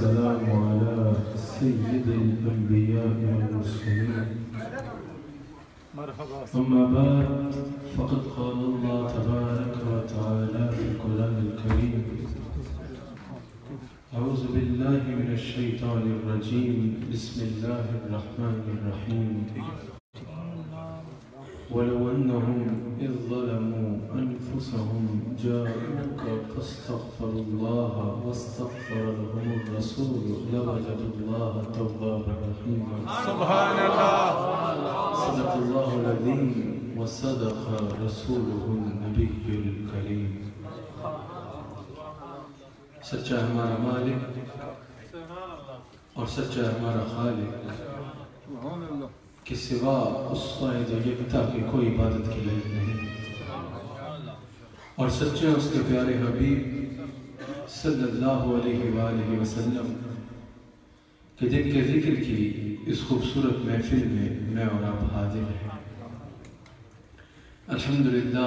والسلام على سيد الأنبياء والمرسلين. أما بعد فقد قال الله تبارك وتعالى في القرآن الكريم: أعوذ بالله من الشيطان الرجيم. بسم الله الرحمن الرحيم. ولو أنهم إذ ظلموا أنفسهم جاءوك فاستغفروا الله واستغفر لهم الرسول لوجدوا الله توابا رحيما. سبحان الله. صدق الله العظيم وصدق رسوله النبي الكريم. سچا ہمارا مالک اور سچا ہمارا خالق کہ سوا اس واحد و یکتا کی کوئی عبادت کی لائق نہیں، اور سچے اس کے پیارے حبیب صلی اللہ علیہ وآلہ وسلم کہ جن کے ذکر کی اس خوبصورت محفل میں میں اور آپ حاضر ہیں۔ الحمدللہ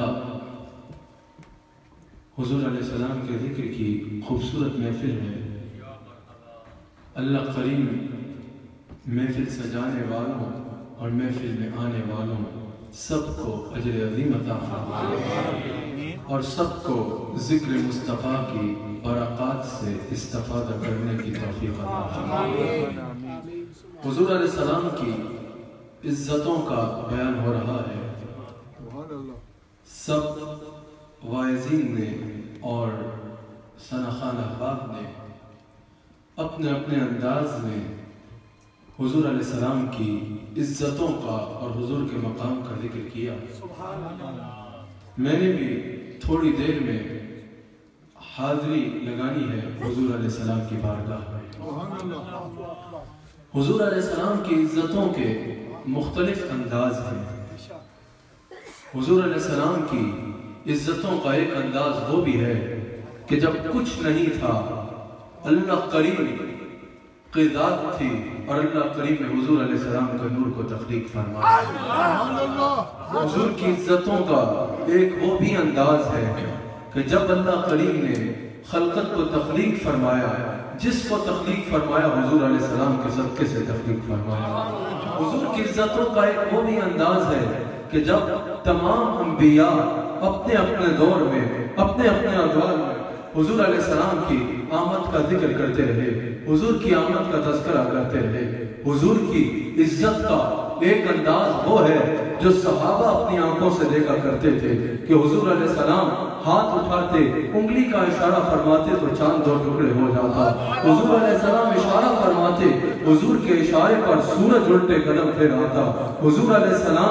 حضور علیہ السلام کے ذکر کی خوبصورت محفل ہے۔ اللہ کریم محفل سجانے والوں اور محفل میں آنے والوں سب کو اجر عظیم عطا فرمائے اور سب کو ذکر مصطفیٰ کی برکات سے استفادہ کرنے کی توفیق عطا فرمائے۔ حضور علیہ السلام کی عزتوں کا بیان ہو رہا ہے۔ سب واعظین نے اور سنخان احباب نے اپنے اپنے انداز میں حضور علیہ السلام کی عزتوں کا اور حضور کے مقام کا ذکر کیا۔ میں نے بھی تھوڑی دیر میں حاضری لگانی ہے حضور علیہ السلام کی بارگاہ میں۔ حضور علیہ السلام کی عزتوں کے مختلف انداز ہیں۔ حضور علیہ السلام کی عزتوں کا ایک انداز وہ بھی ہے کہ جب کچھ نہیں تھا اللہ کریم کی ذات تھی اور اللہ کریم نے حضور علیہ السلام کا نور کو تخلیق فرمایا۔ حضور کی عزتوں کا ایک وہ بھی انداز ہے کہ جب اللہ کریم نے خلقت کو تخلیق فرمایا، جس کو تخلیق فرمایا حضور علیہ السلام کے صدقے سے تخلیق فرمایا۔ حضور کی عزتوں کا ایک وہ بھی انداز ہے کہ جب تمام انبیاء اپنے اپنے دور میں اپنے اپنے ادوار میں حضور علیہ السلام کی آمد کا ذکر کرتے رہے، حضور کی آمد کا تذکرہ کرتے رہے۔ حضور کی عزت کا ایک انداز وہ ہے جو صحابہ اپنی آنکھوں سے دیکھا کرتے تھے کہ حضور علیہ السلام ہاتھ اٹھاتے، انگلی کا اشارہ فرماتے تو چاند دو ٹکڑے ہو جاتا۔ حضور علیہ السلام اشارہ فرماتے، حضور کے اشارے پر سورج الٹے قدم پھر آتا۔ حضور علیہ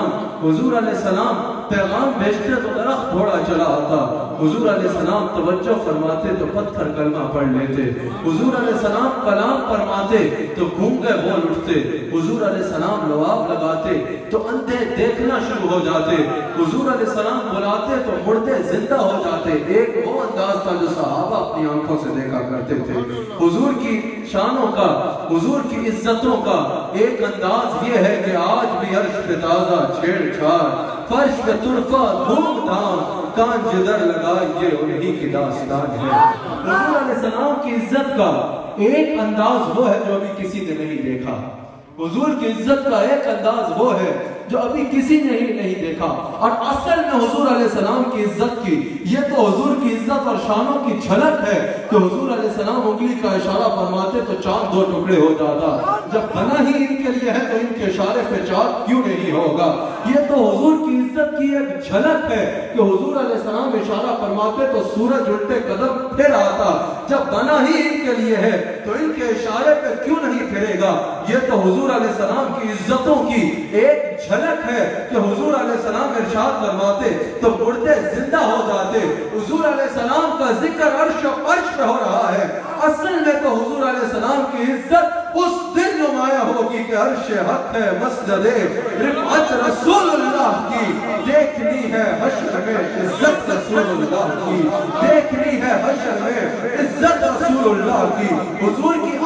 السلام پیغام بھیجتے تو درخت گھوڑا چلا آتا۔ حضور علیہ السلام توجہ فرماتے تو پتھر کلمہ پڑھ لیتے۔ حضور علیہ السلام کلام فرماتے تو گونگے بول اٹھتے۔ حضور علیہ السلام لواب لگاتے تو اندھے دیکھنا شروع ہو جاتے۔ حضور علیہ السلام بلاتے تو مردے زندہ ہو جاتے۔ ایک وہ انداز تھا جو صحابہ اپنی آنکھوں سے دیکھا کرتے تھے۔ حضور کی شانوں کا، حضور کی عزتوں کا ایک انداز یہ ہے کہ آج بھی عرش پہ تازہ چھیڑ چھاڑ، فرش پہ طرفہ دھوم دھام، کان جدر لگا یہ انہی کی داستان ہے۔ حضور علیہ السلام کی عزت کا ایک انداز وہ ہے جو ابھی کسی نے نہیں دیکھا۔ حضور کی عزت کا ایک انداز وہ ہے جو ابھی کسی نے ہی نہیں دیکھا۔ اور اصل میں حضور علیہ السلام کی عزت کی یہ تو حضور کی عزت اور شانوں کی جھلک ہے کہ حضور علیہ السلام انگلی کا اشارہ فرماتے تو چاند دو ٹکڑے ہو جاتا۔ جب بنا ہی ان کے لیے ہے تو ان کے اشارے پہ چاند کیوں نہیں ہوگا؟ یہ تو حضور کی عزت کی ایک جھلک ہے کہ حضور علیہ السلام اشارہ فرماتے تو سورج الٹے قدم پھر آتا۔ جب بنا ہی ان کے لیے ہے تو ان کے اشارے پہ کیوں نہیں پھرے گا؟ یہ تو حضور علیہ السلام کی عزتوں کی ایک جھلک ہے کہ حضور علیہ السلام ارشاد فرماتے تو مردے زندہ ہو جاتے۔ حضور علیہ السلام کا ذکر عرش و فرش پہ ہو رہا ہے۔ اصل میں تو حضور علیہ السلام کی عزت اس دن نمایاں ہوگی کہ عرش حق ہے مسجد رفعت رسول اللہ کی، دیکھنی ہے حشر میں عزت رسول اللہ کی، دیکھنی ہے حشر میں عزت رسول اللہ کی۔ حضور کی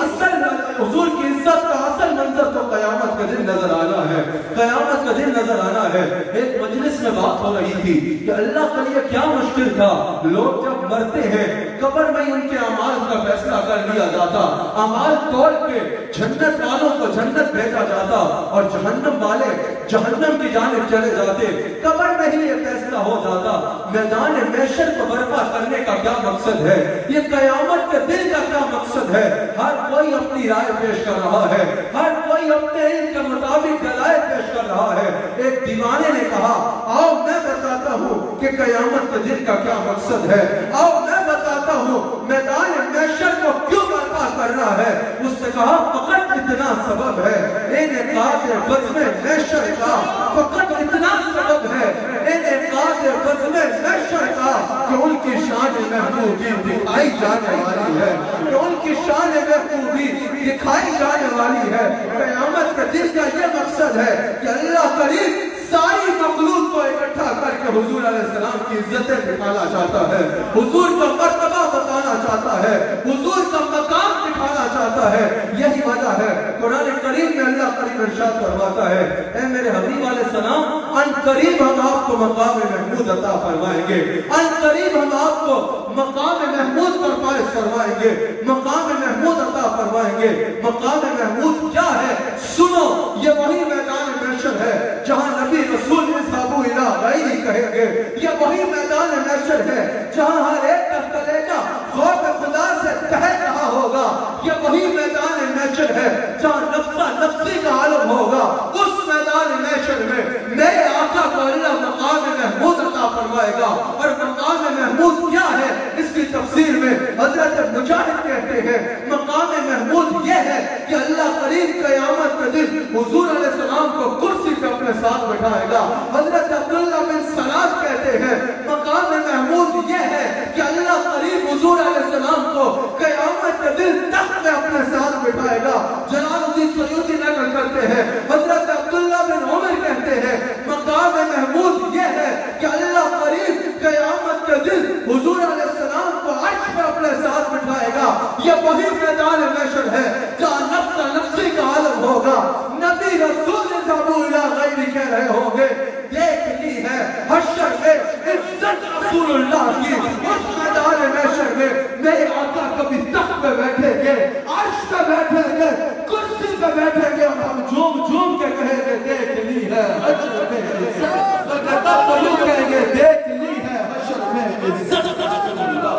عزت کا اصل منظر تو قیامت کا دن نظر آنا ہے، قیامت کا دن نظر آنا ہے۔ ایک مجلس میں بات ہو رہی تھی کہ اللہ کے لیے کیا مشکل تھا، لوگ جب مرتے ہیں قبر میں ان کے اعمال کا فیصلہ کر لیا جاتا، اعمال توڑ کے جنت والوں کو جنت بھیجا جاتا اور جہنم والے جہنم کی جانب چلے جاتے، قبر میں ہی یہ فیصلہ ہو جاتا۔ میدان محشر کو برپا کرنے کا کیا مقصد ہے، یہ قیامت کے دن کا کیا مقصد ہے، ہر کوئی اپنی رائے پیش کر رہا ہے، ہر کوئی اپنے علم کے مطابق دلائل پیش کر رہا ہے۔ ایک دیوانے نے کہا آؤ میں بتاتا ہوں کہ قیامت کے دن کا کیا مقصد ہے، آؤ میں بتاتا ہوں میدان محشر کو کیوں برپا کرنا ہے۔ اس نے کہا فقط اتنا سبب ہے، انعقاد بزم محشر کا، فقط اتنا سبب ہے انعقاد بزم محشر کا کہ ان کی شان محبوبی دکھائی جانے والی ہے، کہ ان کی شان محبوبی دکھائی جانے والی ہے۔ قیامت کے دن کا یہ مقصد ہے کہ اللہ کریم ساری مخلوق کو اکٹھا کر کے حضور علیہ السلام کی عزتیں دکھانا چاہتا ہے، حضور کا مرتبہ بتانا چاہتا ہے، حضور کا مقام دکھانا چاہتا ہے۔ یہی وجہ ہے قرآن کریم میں اللہ کریم ارشاد فرماتا ہے اے میرے حبیب علیہ السلام ان قریب ہم آپ کو مقام محمود عطا فرمائیں گے، ان قریب ہم آپ کو مقام محمود پر فائز فرمائیں گے، مقام محمود عطا فرمائیں گے۔ مقام محمود کیا ہے؟ سنو، یہ وہی میدان محشر ہے جہاں نبی رسول اذهبوا الى غیری کہیں گے، یہ وہی میدان محشر ہے جہاں ہر ایک کا کلیجہ خوف خدا سے تہہ رہا ہوگا، یہ وہی میدان محشر ہے جہاں نفسہ نفسی کا عالم ہوگا۔ اس میدان محشر میں میرے آقا کو اللہ مقام محمود عطا فرمائے گا، اور مقام محمود کیا ہے اس کی تفسیر میں حضرت مجاہد کہتے ہیں مقام محمود یہ ہے کہ اللہ کریم قیامت کے دن حضور علیہ السلام کو کرسی پہ اپنے ساتھ بٹھائے گا۔ حضرت عبداللہ بن سلام کہتے ہیں مقام محمود یہ ہے کہ اللہ کریم حضور علیہ السلام کو قیامت کے دن تخت میں اپنے ساتھ بٹھائے گا۔ جلال الدین سیوطی نقل کرتے ہیں حضرت عبداللہ بن عمر کہتے ہیں مقام محمود یہ ہے کہ اللہ کریم قیامت کے دن حضور علیہ السلام کو عرش پہ اپنے ساتھ بٹھائے گا، یہ وہی میدان محشر ہے جہاں نفس نفسی کا عالم ہوگا۔ نبی رسول اذهبوا الى غیری کہہ رہے ہوں گے دیکھ لی ہے حشر میں عزت رسول اللہ کی، اس میدان محشر میں میرے آقا کبھی تخت پہ بیٹھیں گے، عرش پہ بیٹھیں گے، کرسی پہ بیٹھیں گے، اور ہم جھوم جھوم کے کہیں گے دیکھ لی ہے حشر میں عزت، تب تو یوں کہیں گے دیکھ لی ہے حشر میں عزت رسول اللہ۔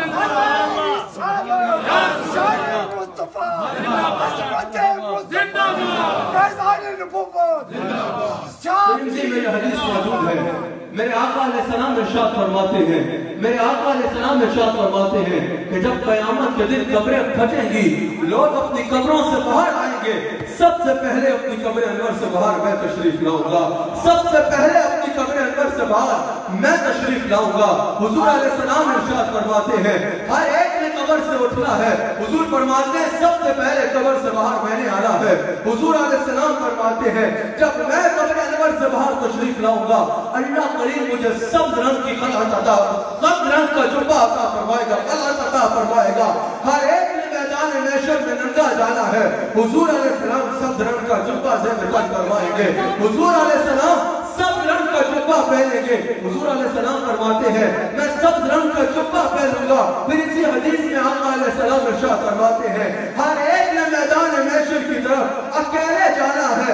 میرے حدیث موجود ہے، میرے آقا علیہ السلام ارشاد فرماتے ہیں، میرے آقا علیہ السلام ارشاد فرماتے ہیں کہ جب قیامت کے دن قبریں پھٹیں گی، لوگ اپنی قبروں سے باہر آئیں گے، سب سے پہلے اپنی قبر انور سے باہر میں تشریف لاؤں گا، سب سے پہلے اپنی قبر انور سے باہر میں تشریف لاؤں گا۔ حضور علیہ السلام ارشاد فرماتے ہیں ہر ایک نے قبر سے اٹھنا ہے، حضور فرماتے ہیں سب سے پہلے قبر سے باہر میں نے آنا ہے۔ حضور علیہ السلام فرماتے ہیں جب میں قبر انور سے باہر تشریف لاؤں گا اللہ کریم مجھے سبز رنگ کی خلعت عطا، سبز رنگ کا جبہ عطا فرمائے گا، خلعت عطا فرمائے گا۔ ہر ایک نے میدان محشر میں ننگا جانا ہے، حضور علیہ السلام سبز رنگ کا جبہ زیب تن فرمائیں گے، حضور علیہ السلام سبز رنگ کا جبہ پہنیں گے۔ حضور علیہ السلام فرماتے ہیں میں سبز رنگ کا جبہ پہنوں گا۔ پھر اسی حدیث میں آقا علیہ السلام ارشاد فرماتے ہیں ہر ایک نے میدان محشر کی طرف اکیلے جانا ہے،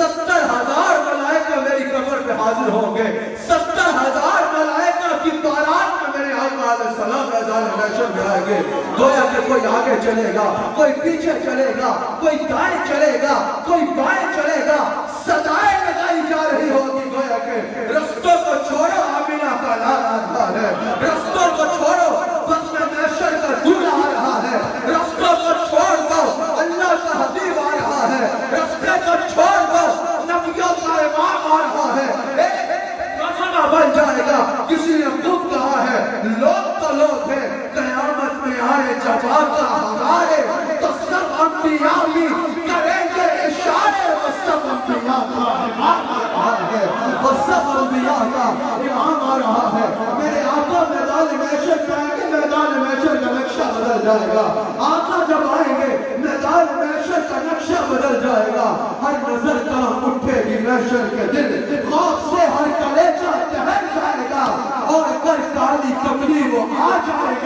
70,000 ملائکہ میری قبر پہ حاضر ہوں گے، 70,000 ملائکہ کی بارات میں میرے آقا علیہ السلام میدان محشر میں آئیں گے۔ گویا کہ کوئی آگے چلے گا، کوئی پیچھے چلے گا، کوئی دائیں چلے گا، کوئی بائیں چلے گا، صدائیں لگائی جا رہی ہوگی گویا کہ رستوں کو چھوڑو آمینہ کا نعرہ آ رہا ہے، رستوں کو چھوڑو بزم محشر کا دھولا آ رہا ہے، رستوں کو چھوڑ دو اللہ کا حبیب آ رہا ہے، رستے کو چھوڑ دو نبیوں کا امام آ رہا ہے۔ ایک رسمہ بن جائے گا، کسی نے خوب کہا ہے لوگ تو لوگ ہیں قیامت میں آئے جب آقا ہمارے تو سب انبیاء بھی کریں گے اشارے، وہ سب انبیاء کا امام آ رہا ہے، وہ سب انبیاء کا امام آ رہا ہے۔ میرے آقا میدان محشر میں آئیں گے، میدان محشر کا نقشہ بدل جائے گا۔ آقا جب آئیں گے میدان محشر کا نقشہ بدل جائے گا، ہر نظر کام اٹھے گی محشر کے دن، خوف سے ہر کلیجہ ٹہل جائے گا، اور اگر کالی کملی وہ آ جائے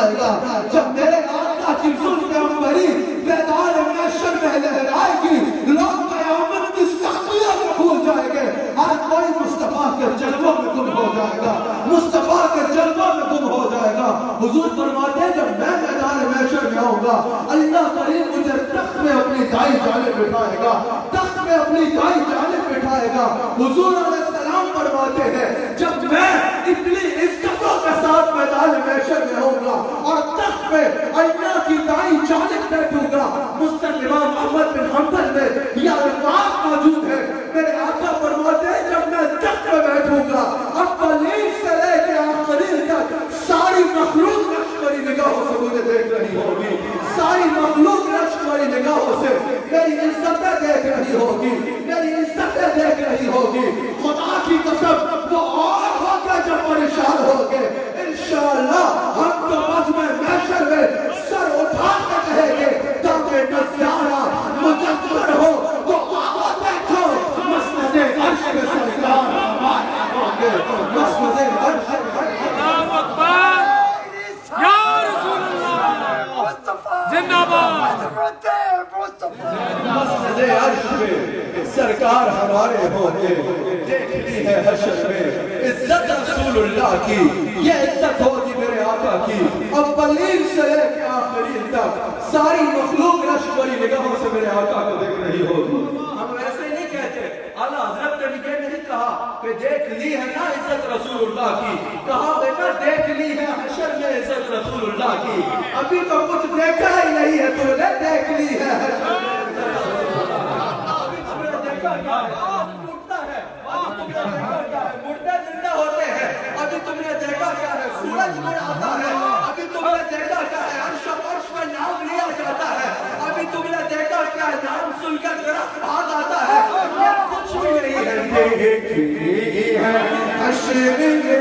جائے گا. جب میرے آقا کی زلف عنبری میدان محشر میں لہرائے گی, لوگ قیامت کی سختیوں کو بھول جائیں گے. ہر کوئی مصطفیٰ کے جلووں میں گم ہو جائے گا, مصطفیٰ کے جلووں میں گم ہو جائے گا. حضور فرماتے ہیں جب میں میدان محشر میں آؤں گا, اللہ کریم مجھے تخت میں اپنی دائیں جانب بٹھائے گا, تخت میں اپنی دائیں جانب بٹھائے گا. حضور علیہ السلام فرماتے ہیں جب میں اتنی عزتوں کے ساتھ میدان محشر میں آؤں گا اور تخت میں اللہ کی دائیں جانب بیٹھوں گا, مسند امام احمد بن حنبل میں یہ الفاظ موجود ہے, میرے آقا فرماتے ہیں جب میں تخت میں بیٹھوں گا, اولین سے لے کے آخرین تک ساری مخلوق لشکری نگاہوں سے مجھے دیکھ رہی ہوگی, ساری مخلوق لشکری نگاہوں سے میری عزتیں دیکھ رہی ہوگی, میری عزتیں دیکھ رہی ہوگی. خدا کی قسم وہ اور ہو کے جب پریشان ہوگے انشاءاللہ ہم تو بزم محشر میں سر اٹھا کے کہیں گے تاکہ نظارہ مجسر ہو تو آقا دیکھو مسند عرش کے سرکار ہمارے ہوں گے, مسند عرش اللہ اکبر یا رسول اللہ زندہ باد. مسند عرش میں سرکار ہمارے ہوں گے. دیکھنی ہے حشر میں عزت رسول اللہ کی, یہ عزت ہوگی میرے آقا کی. اولین سے لے کے آخرین تک ساری مخلوق لشکری نگاہوں سے میرے آقا کو دیکھ رہی ہوگی. ہم ایسے نہیں کہتے, اعلیٰ حضرت نے یہ نہیں کہا کہ دیکھ لی ہے نا عزت رسول اللہ کی, کہا بیٹا دیکھ لی ہے حشر میں عزت رسول اللہ کی. ابھی تو کچھ دیکھا ہی نہیں ہے, تو نے دیکھ لی ہے حشر میں عزت رسول اللہ. ابھی تم نے دیکھا کیا ہے, ٹوٹتا ہے, ابھی تم نے دیکھا کیا ہے, مردے زندہ ہوتے ہیں, ابھی تم نے دیکھا کیا ہے, سورج میں آتا ہے, ابھی تم نے دیکھا کیا ہے, عرش و فرش میں نام لیا جاتا ہے, ابھی تم نے دیکھا کیا ہے, نام سن کر درخت بھاگ آتا ہے. یہ کچھ بھی نہیں ہے, دیکھنی ہے حشر میں,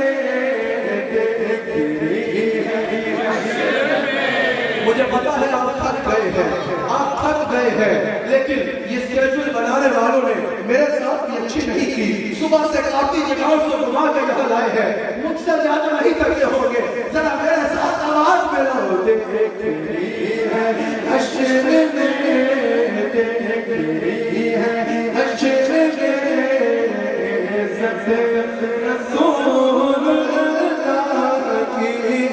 مجھے پتا ہے آپ تھک گئے ہیں, آپ تھک گئے ہیں, لیکن یہ اسکیڈول بنانے والوں نے میرے ساتھ بھی اچھی نہیں کی. صبح سے کافی جگہوں سے گھما کے یہاں لائے ہیں, مجھ سے زیادہ نہیں کرتے ہوں گے, ذرا میرے ساتھ آواز میں نہ ہو. دیکھنی ہے حشر میں, دیکھنی ہے حشر میں عزت رسول اللہ کی.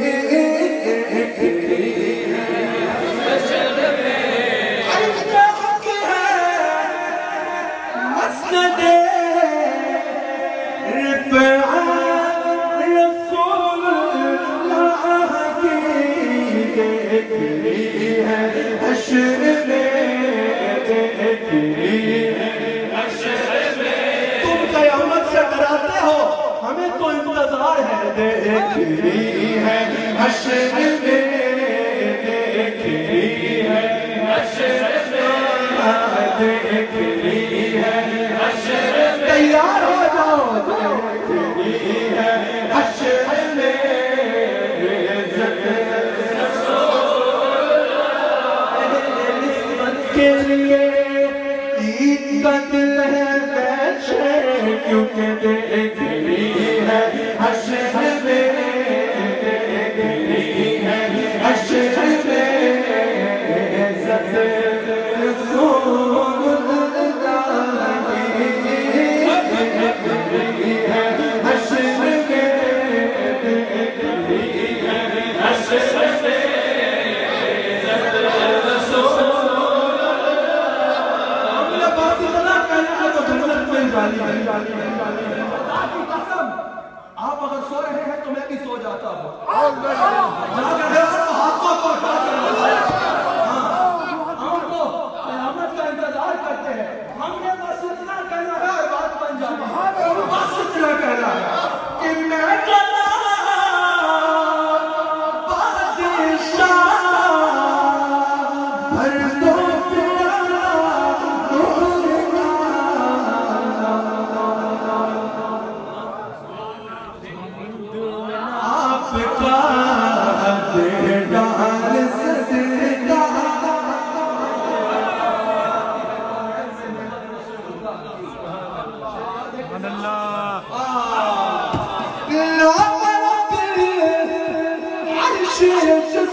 تم قیامت سے ڈراتے ہو, ہمیں تو انتظار ہے. دیکھنی ہے حشر میں, دیکھنی ہے حشر میں, دیکھنی ہے حشر میں, تیار ہو جاؤ. دیکھنی ہے حشر میں عزت رسول اللہ کے لیے عید کا دل ہے بیچے, کیونکہ دیکھنی ہے حشر میں, دیکھنی ہے حشر میں عزت رسول اللہ کی. دیکھنی ہے حشر میں, دیکھنی ہے حشر میں عزت رسول آپ اگر سو رہے ہیں تو میں بھی سو جاتا ہوں. ہاتھوں کو اٹھا ہم تو قیامت کا انتظار کرتے ہیں. ہم نے بس اتنا کہنا ہے اور بات بن جائے, بس اتنا کہنا ہے کہ میں چلا بادشاہ بھر دو عرش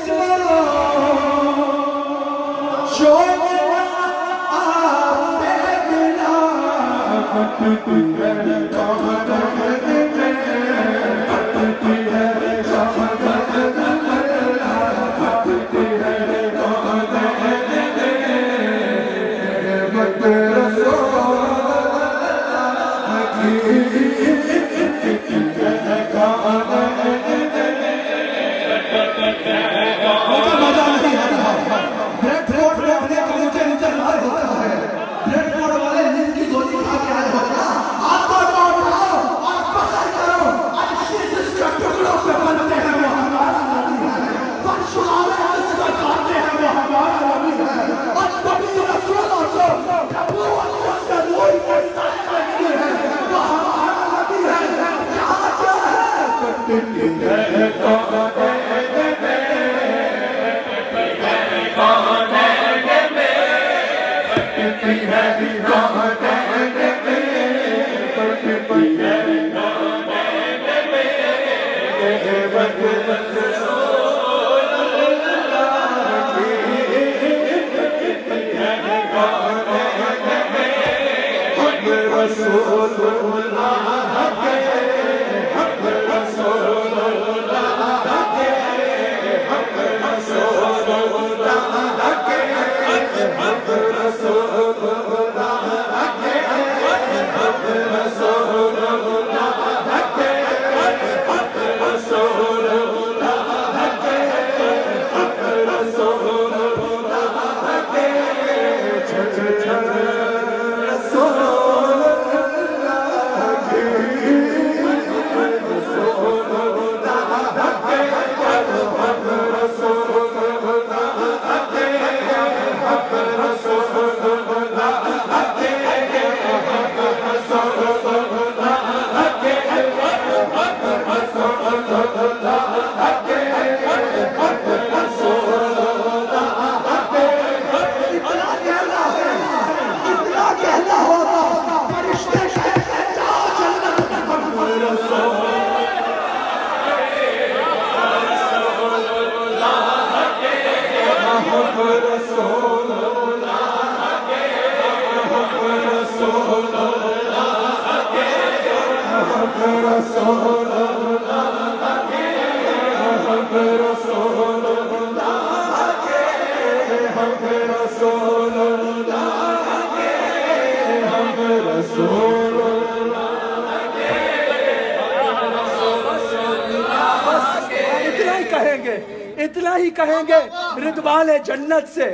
اتنا ہی کہیں گے رضوان جنت سے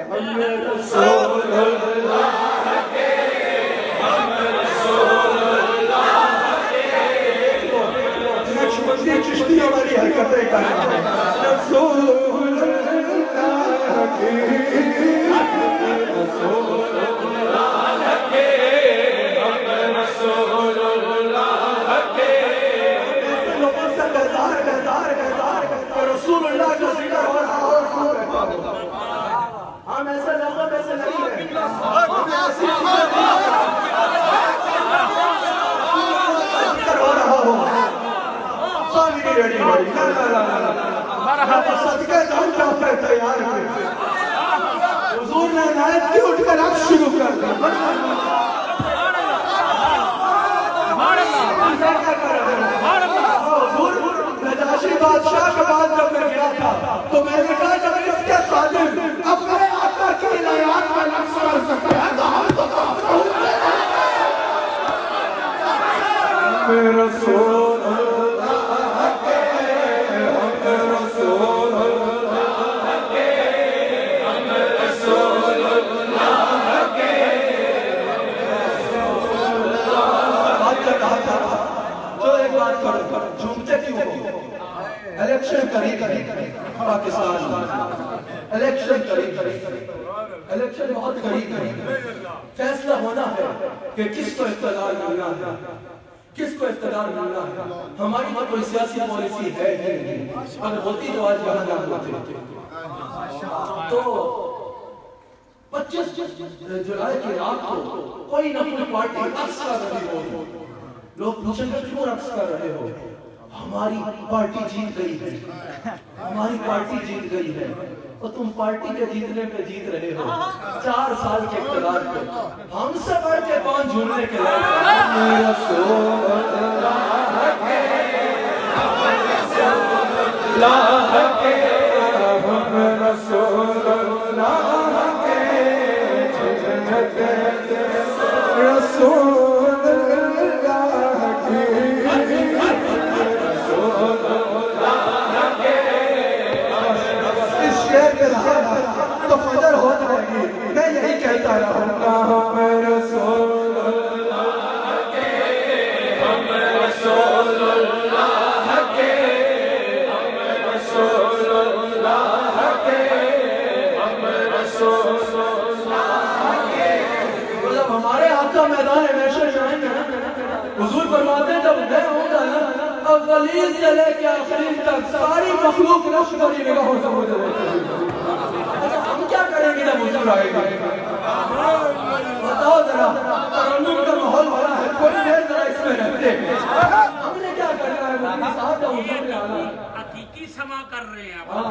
چشتی ہماری حرکتیں کرنا ہے رسول اللہ کا ذکر ہو رہا ہو ہم ایسے لفظ ایسے نہیں ہیں ذکر ہو رہا ہو سومی کی ریڈی ہوئی صدقہ جاؤں کافر تیار ہوئی حضور نے عنایت کی اٹھ کر اب شروع کر دیا نجاشی بادشاہ کے بعد جب میں گیا تھا تو میں نے کہا جب اس کے صادم اپنے آقا کی عنایات میں لفظ کر سکتے ہیں تو ہم تو کافر ہوتے ہیں رسول اللہ کے رسول اللہ کے رسول اللہ کے بات کر رہا تھا جو ایک بات کرو جھومتے کیوں ہو الیکشن قریب پاکستان الیکشن قریب الیکشن بہت قریب فیصلہ ہونا ہے کہ کس کو اقتدار ملنا ہے کس کو اقتدار ملنا ہے ہماری کوئی سیاسی پالیسی ہے ہی نہیں اگر ہوتی تو آج یہاں نہ ہوتے تو 25 جولائی کی رات کو کوئی نہ کوئی پارٹی رقص کر رہی ہو لوگ پوچھیں گے کیوں رقص کر رہے ہو ہماری پارٹی جیت گئی ہے، ہماری پارٹی جیت گئی ہے، اور تم پارٹی کے جیتنے پہ جیت رہے ہو 4 سال کے اقتدار پہ، ہم سے بڑھ کے کون جھولنے کے لائق؟ رسول اللہ کے، اللہ کے، ہم رسول اللہ کے، رسول اللہ کی، رسول اللہ کے، اس شعر پہ رہا تو فجر ہو جائے گی، میں یہی کہتا رہوں گا، ہم رسول اللہ کے، ہم رسول اللہ کے، ہم رسول اللہ کے، ہم رسول اللہ کے۔ جب ہمارے آقا میدان محشر جائیں گے، حضور فرماتے ہیں جب میں ہوں گا نا، اولین سے لے کے آخرین تک ساری مخلوق لشکری نگاہوں سے مجھے دیکھیں۔ ہم کیا کریں گے جب حضور آئے گا؟ بتاؤ ذرا، ترنم کا ماحول بنا ہے، تھوڑی دیر ذرا اس میں رہتے ہیں، ہم نے کیا کرنا ہے؟ مولوی صاحب جب حضور نے آنا، حقیقی سما کر رہے ہیں آپ،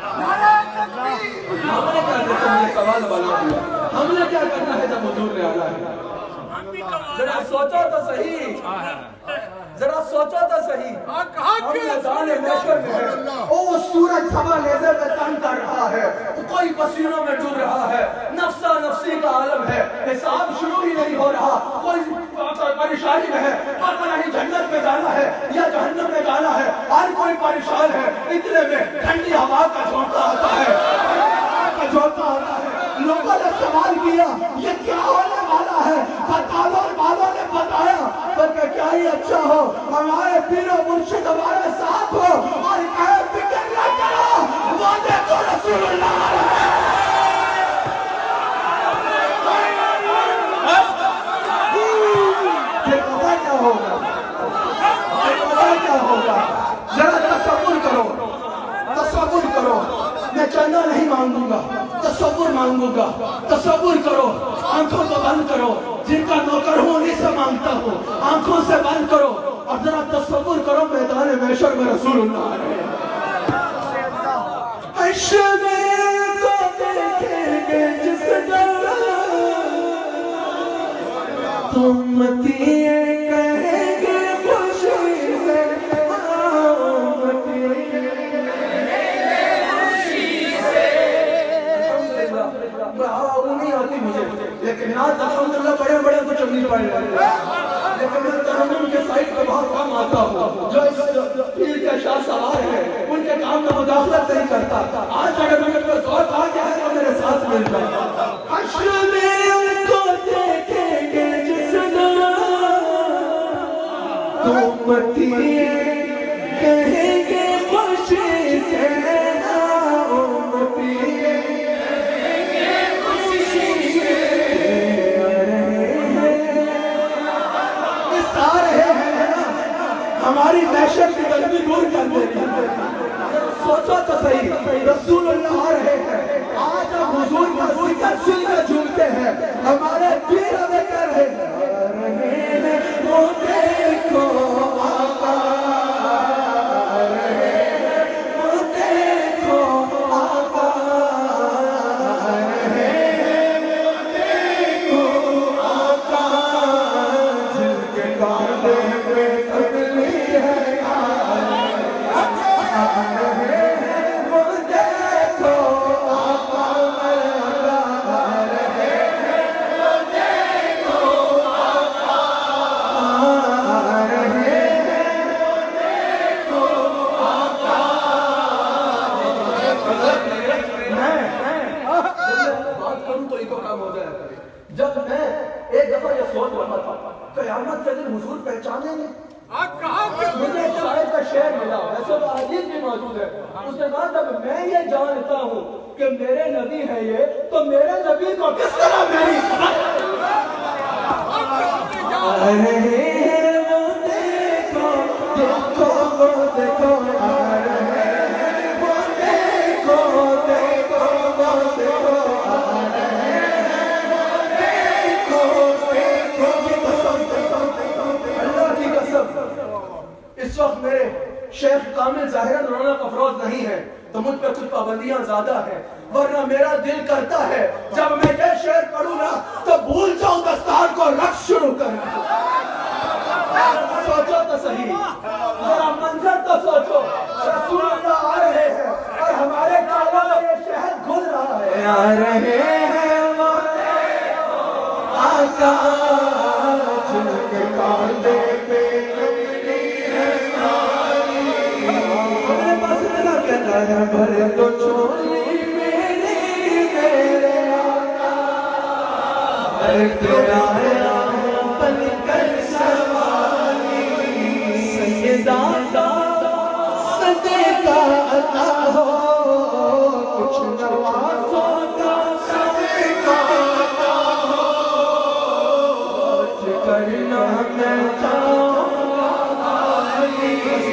ہم نے کیا کرنا ہے؟ سوال بنا دیا، ہم نے کیا کرنا ہے جب حضور نے آنا ہے؟ ذرا سوچو تو صحیح، ذرا سوچو تو صحیح، ہم میدان محشر میں ہیں، او سورج سما لیزر میں تن کر رہا ہے، کوئی پسینوں میں ڈوب رہا ہے، نفسا نفسی کا عالم ہے، حساب شروع ہی نہیں ہو رہا، کوئی پریشانی میں ہے، پتہ نہیں جنت میں جانا ہے یا جہنم میں جانا ہے، ہر کوئی پریشان ہے، اتنے میں ٹھنڈی ہوا کا جھونکا آتا ہے، جھونکا آتا ہے، لوگوں نے سوال کیا یہ کیا ہونے والا ہے؟ بتالوں والوں نے بتایا کہ کیا ہی اچھا ہو ہمارے پیر و مرشد ہمارے ساتھ ہو اور کہے فکر نہ کرو وہ دیکھو رسول اللہ کیا ہوگا؟ کیا ہوگا؟ ذرا تصور کرو، تصور کرو، میں چندہ نہیں مانگوں گا، تصور مانگوں گا، تصور کرو، آنکھوں کو بند کرو، جن کا نوکر ہوں انہیں سے مانگتا ہوں، آنکھوں سے بند کرو اور ذرا تصور کرو میدان محشر میں رسول اللہ آ رہے ہیں۔ حشر کو دیکھیں گے جس طرح تم کہیں گے خوشی سے نہیں آتی مجھے، لیکن ناز الحمدللہ بڑے بڑے کچھ نہیں پڑھ رہے، لیکن میں ترنم کے سائٹ پہ بہت کم آتا ہوں، جو اس پیر کے شاہ سوار ہے ان کے کام میں مداخلت نہیں کرتا، آج اگر مجھے کوئی ذوق آ گیا ہے تو میرے ساتھ مل جائے۔ حشر میں ان کو دیکھیں گے جس طرح امتی کہیں گے خوشی سے ہماری محشر کی گرمی دور کر دے گی۔ سوچو تو صحیح، رسول اللہ آ رہے ہیں، آج ہم حضور کا ذکر سن کے جھومتے ہیں، ہمارے پیر ہمیں کہہ رہے ہیں وہ دیکھو آقا آ رہے ہیں، وہ دیکھو آقا آ رہے ہیں، وہ دیکھو آقا جن کے کاندھے پہ جب میں ایک دفعہ یہ سوچ رہا تھا قیامت کے دن حضور پہچانیں گے، مجھے ایک شاعر کا شعر ملا، ایسا تو حدیث بھی موجود ہے، اس نے کہا جب میں یہ جانتا ہوں کہ میرے نبی ہے یہ تو میرے نبی کو کس طرح میری دیکھو دیکھو دیکھو اس وقت میرے مجھ پہ کچھ پابندیاں زیادہ ہیں، ورنہ میرا دل کرتا ہے جب میں یہ شعر پڑھوں نا تو بھول جاؤں دستار کو رقص شروع کروں۔ سوچو تو صحیح، ذرا منظر تو سوچو، رسول اللہ آ رہے ہیں اور ہمارے کانوں میں یہ شہد گھل رہا ہے۔ آ رہے ہیں وہ آقا جن کے کاندھے پہ ہمیں بس اتنا کہنا ہے، بھر دو چولی میرے آقا، تیرا بن کر سوالی، سیدہ صدقہ عطا ہو، کچھ نوازوں کا صدقہ عطا ہو، کچھ کرنا میں چاہوں گا علی۔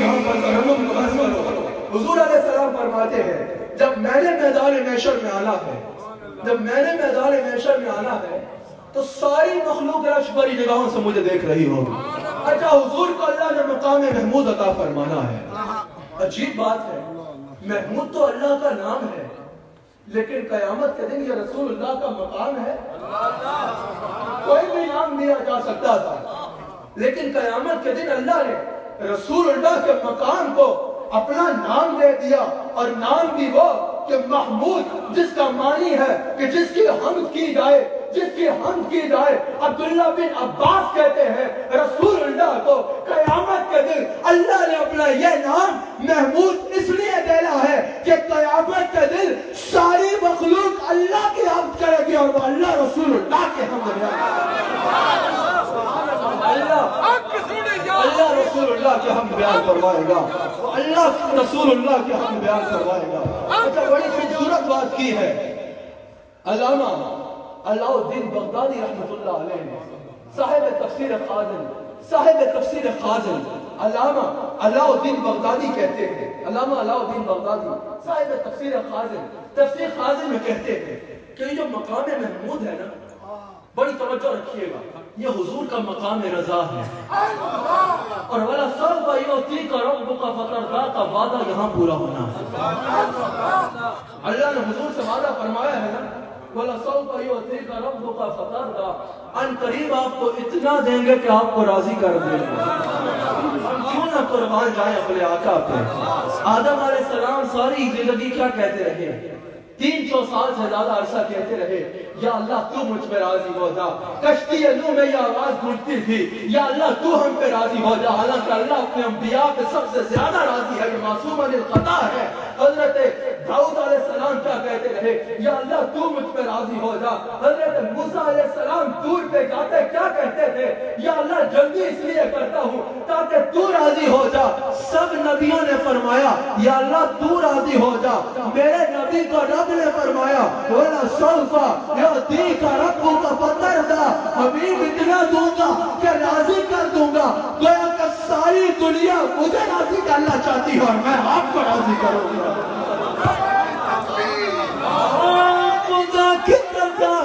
حضور علیہ السلام فرماتے ہیں جب میں نے میدان محشر میں آنا ہے، جب میں نے میدان محشر میں آنا ہے تو ساری مخلوق رش بری نگاہوں سے مجھے دیکھ رہی ہوگی۔ اچھا حضور کو اللہ نے مقام محمود عطا فرمانا ہے۔ عجیب بات ہے، محمود تو اللہ کا نام ہے، لیکن قیامت کے دن یہ رسول اللہ کا مقام ہے۔ کوئی بھی نام دیا جا سکتا تھا، لیکن قیامت کے دن اللہ نے رسول اللہ کے مقام کو اپنا نام دے دیا، اور نام بھی وہ کہ محمود، جس کا معنی ہے کہ جس کی حمد کی جائے، جس کی حمد کی جائے۔ عبداللہ بن عباس کہتے ہیں رسول اللہ کو قیامت کے دن اللہ نے اپنا یہ نام محمود اس لیے دینا ہے کہ قیامت کے دن ساری مخلوق اللہ کی حمد کرے گی اور وہ اللہ رسول اللہ کی حمد کرے گی۔ اللہ رسول اللہ کی حمد بیان فرمائے گا، اللہ رسول اللہ کی حمد بیان فرمائے گا۔ اچھا بڑی خوبصورت بات کی ہے علامہ علاء الدین بغدادی رحمۃ اللہ علیہ نے، صاحب تفسیر خازن علامہ علاء الدین بغدادی کہتے ہیں، علامہ علاء الدین بغدادی صاحب تفسیر خازن میں کہتے ہیں کہ یہ جو مقام محمود ہے نا، بڑی توجہ رکھیے گا، یہ حضور کا مقام رضا ہے، اور وَلَسَوْفَ يُعْطِيكَ رَبُّكَ فَتَرْضَىٰ کا وعدہ یہاں پورا ہونا ہے۔ اللہ نے حضور سے وعدہ فرمایا ہے نا، وَلَسَوْفَ يُعْطِيكَ رَبُّكَ فَتَرْضَىٰ، ان قریب آپ کو اتنا دیں گے کہ آپ کو راضی کر دیں گے۔ ہم کیوں نہ قربان جائیں اپنے آقا پہ۔ آدم علیہ السلام ساری زندگی کیا کہتے رہے؟ 300 سال سے زیادہ عرصہ کہتے رہے یا اللہ تو مجھ پہ راضی ہو جا۔ کشتی نوح میں یہ آواز گونجتی تھی یا اللہ تو ہم پہ راضی ہو جا، حالانکہ اللہ اپنے انبیاء پہ سب سے زیادہ راضی ہے، یہ معصوم عن الخطا ہے۔ حضرت داؤد علیہ السلام کیا کہتے رہے؟ یا اللہ تو مجھ پہ راضی ہو جا۔ حضرت موسیٰ علیہ السلام دور پہ جاتے کیا کہتے تھے؟ یا اللہ جلدی اس لیے کرتا ہوں تاکہ تو راضی ہو جا۔ سب نبیوں نے فرمایا یا اللہ تو راضی ہو جا۔ میرے نبی کو رب نے فرمایا وَلَسَوْفَ يُعْطِيكَ رَبُّكَ فَتَرْضَىٰ، حبیب اتنا دوں گا کہ راضی کر دوں گا۔ گویا کہ ساری دنیا مجھے راضی کرنا چاہتی ہے اور میں آپ کو راضی کروں گا۔ خدا کی رضا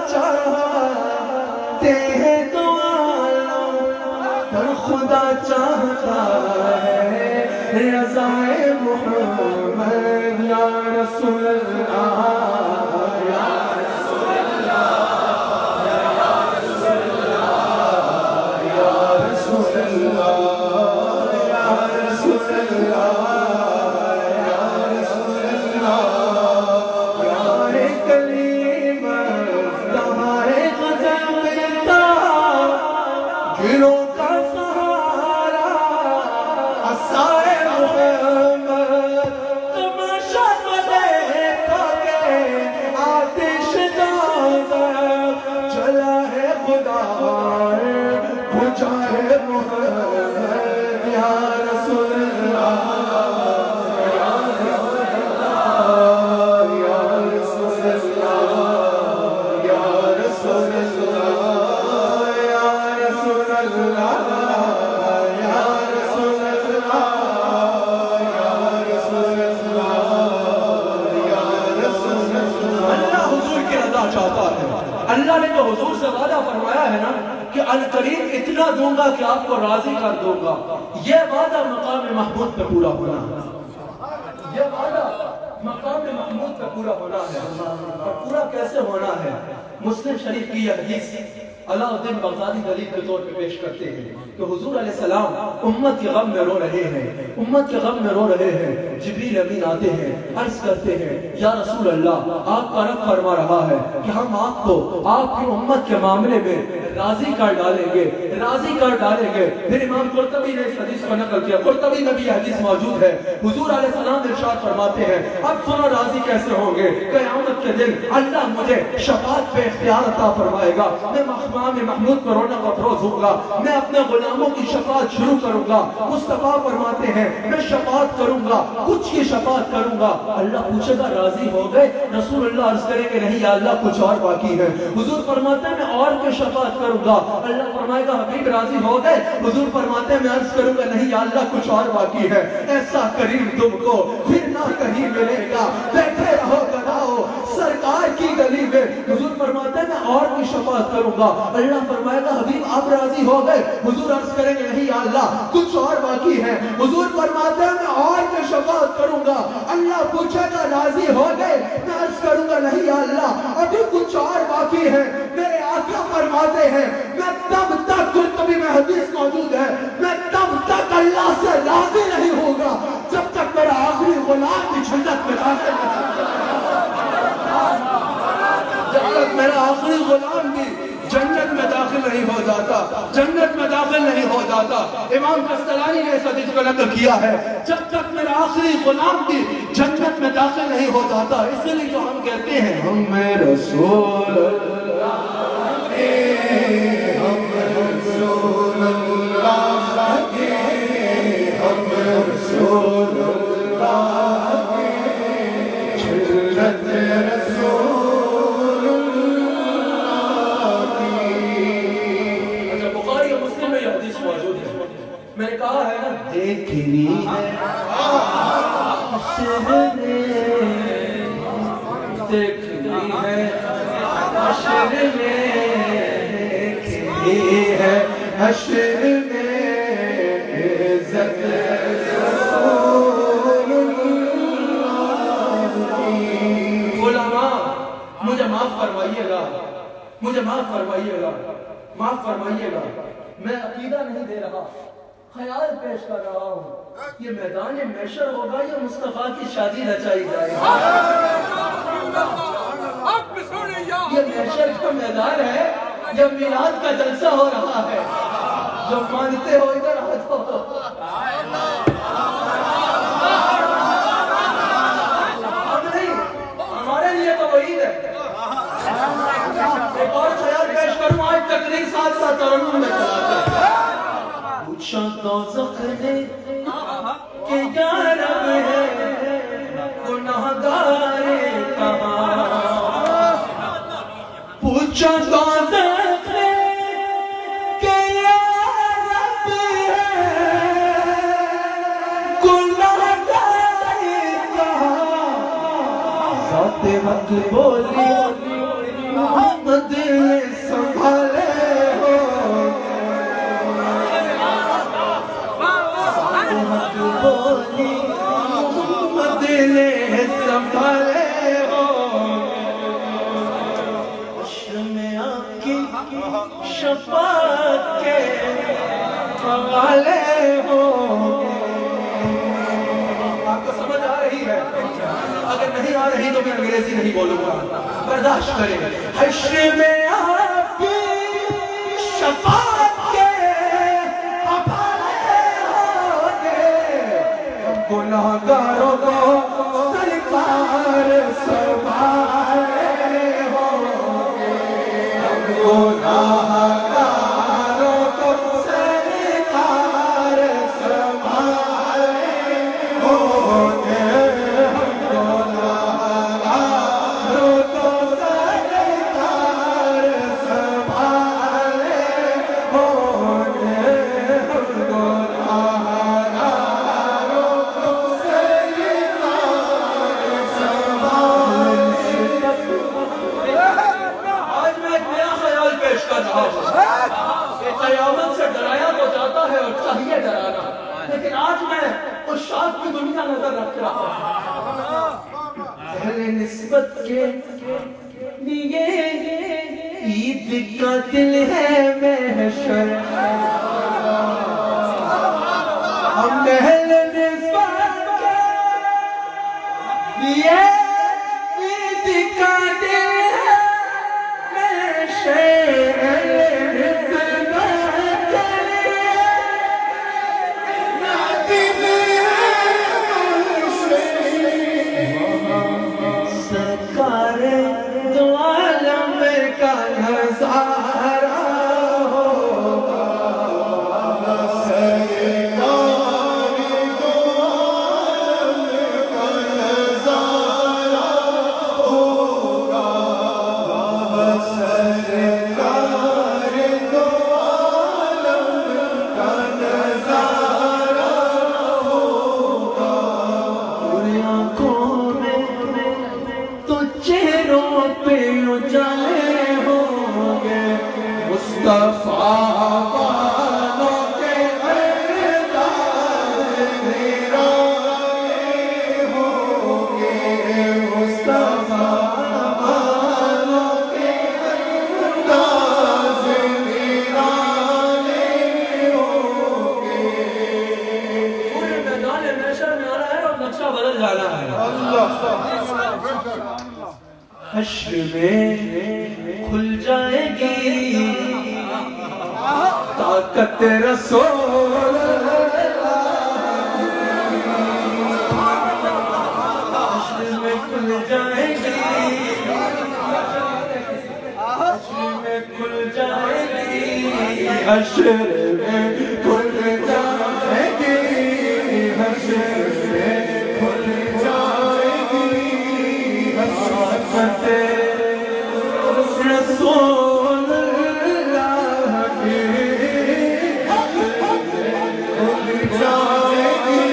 چاہتے ہیں تو عالم، پر خدا چاہتا ہے رضا محمد یا رسول اللہ، یا رسول اللہ، یا رسول اللہ، یا رسول اللہ، یا رسول اللہ، یا رسول اللہ، یار کلیم تمہارے غزل ملتا، گلوں کا سہارا عصائے محمد، تماشا کو دیکھا کہ آتش تازہ چلا ہے خدا بجھا ہے محمد، یا رسول اللہ، یا رسول اللہ، یا رسول اللہ، یا رسول اللہ، یا رسول اللہ، یا رسول اللہ، یا رسول اللہ، یا رسول اللہ۔ اللہ حضور کی رضا چاہتا ہے۔ اللہ نے جو حضور سے وعدہ فرمایا ہے نا کہ القریب اتنا دوں گا کہ آپ کو راضی کر دوں گا، یہ وعدہ مقام محمود پہ پورا ہونا ہے، یہ وعدہ پورا ہونا ہے. اور پورا کیسے ہونا ہے؟ مسلم شریف کی یہ حدیث علاء الدین بغدادی دلیل کے طور پہ پیش کرتے ہیں کہ حضور علیہ السلام امت کے غم میں رو رہے ہیں، امت کے غم میں رو رہے ہیں. جبریل امین آتے ہیں، عرض کرتے ہیں یا رسول اللہ، آپ کا رب فرما رہا ہے کہ ہم آپ کو آپ کی امت کے معاملے میں راضی کر ڈالیں گے، راضی کر ڈالیں گے. پھر امام قرطبی نے اس حدیث کو نقل کیا، قرطبی میں بھی یہ حدیث موجود ہے. حضور علیہ السلام ارشاد فرماتے ہیں اب سنو راضی کیسے ہوں گے. قیامت کے دن اللہ مجھے شفاعت پہ اختیار عطا فرمائے گا، میں مقام محمود پر رونق افروز ہوں گا، میں اپنے غلاموں کی شفاعت شروع کروں گا. مصطفیٰ فرماتے ہیں میں شفاعت کروں گا، کچھ کی شفاعت کروں گا. اللہ پوچھے گا راضی ہو گئے؟ رسول اللہ عرض کریں گے نہیں یا اللہ کچھ اور باقی ہے. حضور فرماتے ہیں میں اور کی شفاعت کروں گا. اللہ فرمائے گا حبیب راضی ہو گئے؟ حضور فرماتے ہیں میں عرض کروں گا نہیں یا اللہ کچھ اور باقی ہے. ایسا کریم تم کو پھر نہ کہیں ملے گا، بیٹھے رہو گداؤ سرکار کی گلی میں. حضور فرماتے ہیں میں اور کی شفاعت کروں گا. اللہ فرمائے گا حبیب آپ راضی ہو گئے؟ حضور عرض کریں گے نہیں یا اللہ کچھ اور باقی ہے. حضور فرماتے ہیں میں اور کی شفاعت کروں گا. اللہ پوچھے گا راضی ہو گئے؟ میں عرض کروں گا نہیں یا اللہ ابھی کچھ اور باقی ہے. میرے آقا فرماتے ہیں میں تب تک، قرطبی میں حدیث موجود ہے، میں تب تک اللہ سے راضی نہیں ہوگا جب تک میرا آخری غلام بھی جنت میں داخل نہیں، جب تک میرا آخری غلام بھی جنت میں داخل نہیں ہو جاتا، جنت میں داخل نہیں ہو جاتا. امام قسطلانی نے اس حدیث کو نقل کیا ہے جب تک میرا آخری غلام بھی جنت میں داخل نہیں ہو جاتا. اس لیے جو ہم کہتے ہیں ہم رسول اللہ کے، ہم رسول اللہ کے، ہم رسول اللہ کے، جنت رسول میں نے کہا ہے نا دیکھنی ہے حشر میں، دیکھنی ہے حشر میں، دیکھنی ہے حشر میں عزت رسول اللہ کی. علماء مجھے معاف فرمائیے گا، مجھے معاف فرمائیے گا، معاف فرمائیے گا. میں عقیدہ نہیں دے رہا، خیال پیش کر رہا ہوں. یہ میدان محشر ہوگا یا مصطفیٰ کی شادی رچائی جائے گی؟ یہ محشر کا میدان ہے یا میلاد کا جلسہ ہو رہا ہے؟ جو مانتے ہو ادھر آ جاؤ. ہمارے لیے تو وہی ہے. ایک اور خیال پیش کروں، آج تقریر ساتھ ساتھ ترنم میں چلاتے ہیں. پوچھا دوزخ نے کہ یا رب ہے گناہگار کہاں، پوچھا دوزخ نے کہ یا رب ہے گناہگار کہاں. ذات حق بولی محمد نے سنبھالے ہو، بولی محمد نے سنبھالے ہو. حشر میں آپ کی شفاعت کے حوالے ہو. آپ کو سمجھ آ رہی ہے؟ اگر نہیں آ رہی تو میں انگریزی نہیں بولوں گا، برداشت کریں. حشر میں آپ کی شفاعت کے گناہگاروں کو سرکار سنبھالے ہو، گناہگاروں کو سرکار سنبھالے ہو، گناہگاروں کو سرکار سنبھالے ہو. نسبت کے لیے عید کا دل ہے محشر ہم اہل نسبت کے لیے عید کا دل ہے محشر حشر میں کھل جائے گی طاقت رسول حشر میں کھل جائے گی حشر میں کھل جائے گی حشر میں کھل جائے گی حشر میں کھل جائے گی رسول اللہ کی جائے گی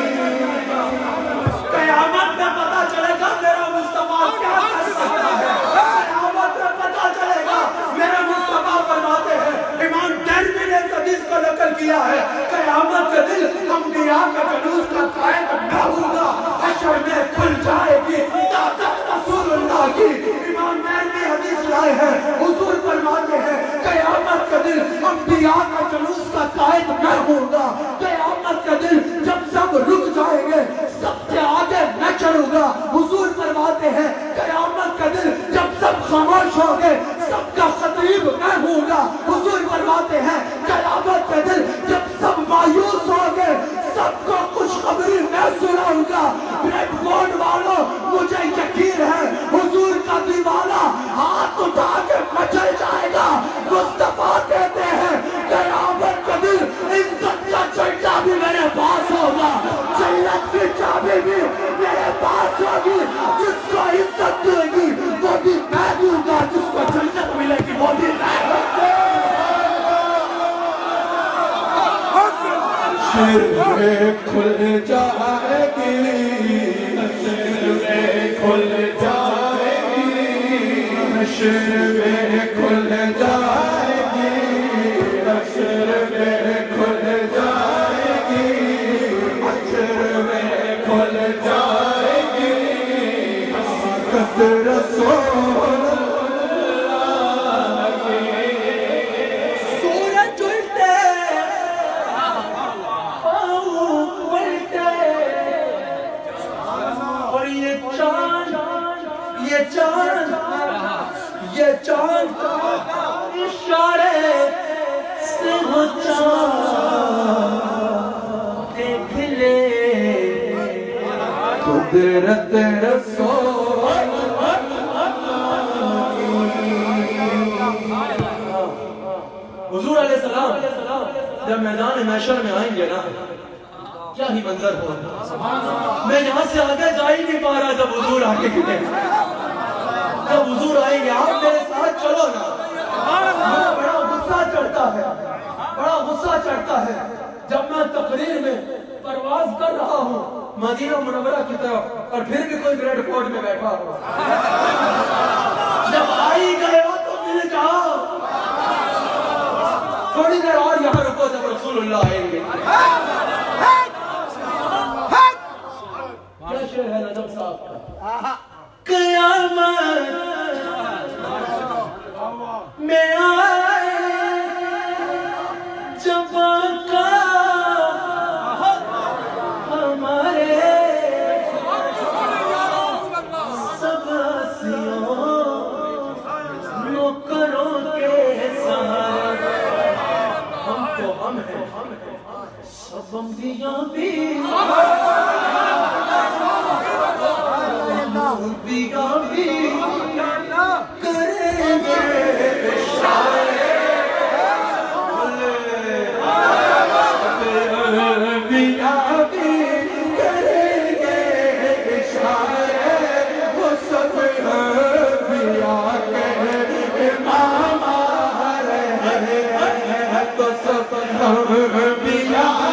قیامت میں پتا چلے گا میرا مصطفیٰ کیا کر سکتا ہے قیامت میں پتا چلے گا میرا مصطفیٰ فرماتے ہیں امام ٹرمذی نے اس حدیث کو نقل کیا ہے قیامت کے دن انبیاء کا جلوس کا قائد نہ ہوگا حشر میں کھل جائے گی طاقت رسول اللہ کی امام ٹرمذی حدیث لائے ہیں حضور فرماتے ہیں قیامت کا دن انبیاء کا جلوس کا قائد نہ ہوگا قیامت کا دن جب سب رک جائیں گے سب سے آگے میں چلوں گا حضور فرماتے ہیں قیامت کا دن جب سب خاموش ہوں گے سب کا خطیب میں ہوں گا حضور فرماتے ہیں قیامت کا دن جب سب مایوس ہوں گے سب کو خوشخبری میں سناؤں گا بریڈ فورڈ والوں مجھے یقین ہے حضور کا دیوانہ ہاتھ اٹھا کے مچل جائے گا مصطفیٰ کہتے ہیں قیامت کا دن عزت کا چنڈا بھی میرے پاس ہوگا جنت کی چابی بھی میرے پاس ہوگی جس کو عزت دے گی وہ بھی میں دوں گا جس کو جنت ملے گی وہ بھی میں دوں گا حشر میں کھل جائے گی حشر میں کھل جائے گی حشر میں کھل جائے گی حشر میں کھل جائے گی حشر میں کھل جائے گی طاقت رسول یہ چاند اشارے سے ہو چاند دیکھ لے قدرت رسول حضور علیہ السلام جب میدان محشر میں آئیں گے نا کیا ہی منظر ہو میں یہاں سے آگے جا ہی نہیں پا رہا جب حضور آگے گئے جب حضور آئیں گے آپ میرے ساتھ چلو نا بڑا غصہ چڑھتا ہے بڑا غصہ چڑھتا ہے جب میں تقریر میں پرواز کر رہا ہوں مدینہ منورہ کی طرف اور پھر بھی کوئی بریڈ فورڈ میں بیٹھا ہو جب آئی گئے ہو تو مل جاؤ تھوڑی دیر اور یہاں رکو جب رسول اللہ آئیں گے کیا شعر ہے نجم صاحب کا قیامت میں آئے جب آقا ہمارے سب ہستیوں نوکروں کے سہارے ہم تو ہم ہیں سب انبیاء بھی انبیاء بھی کریں گے اشارے انبیاء بھی کریں گے اشارے وہ سب انبیاء کے امام آ رہے ہیں تو سب انبیاء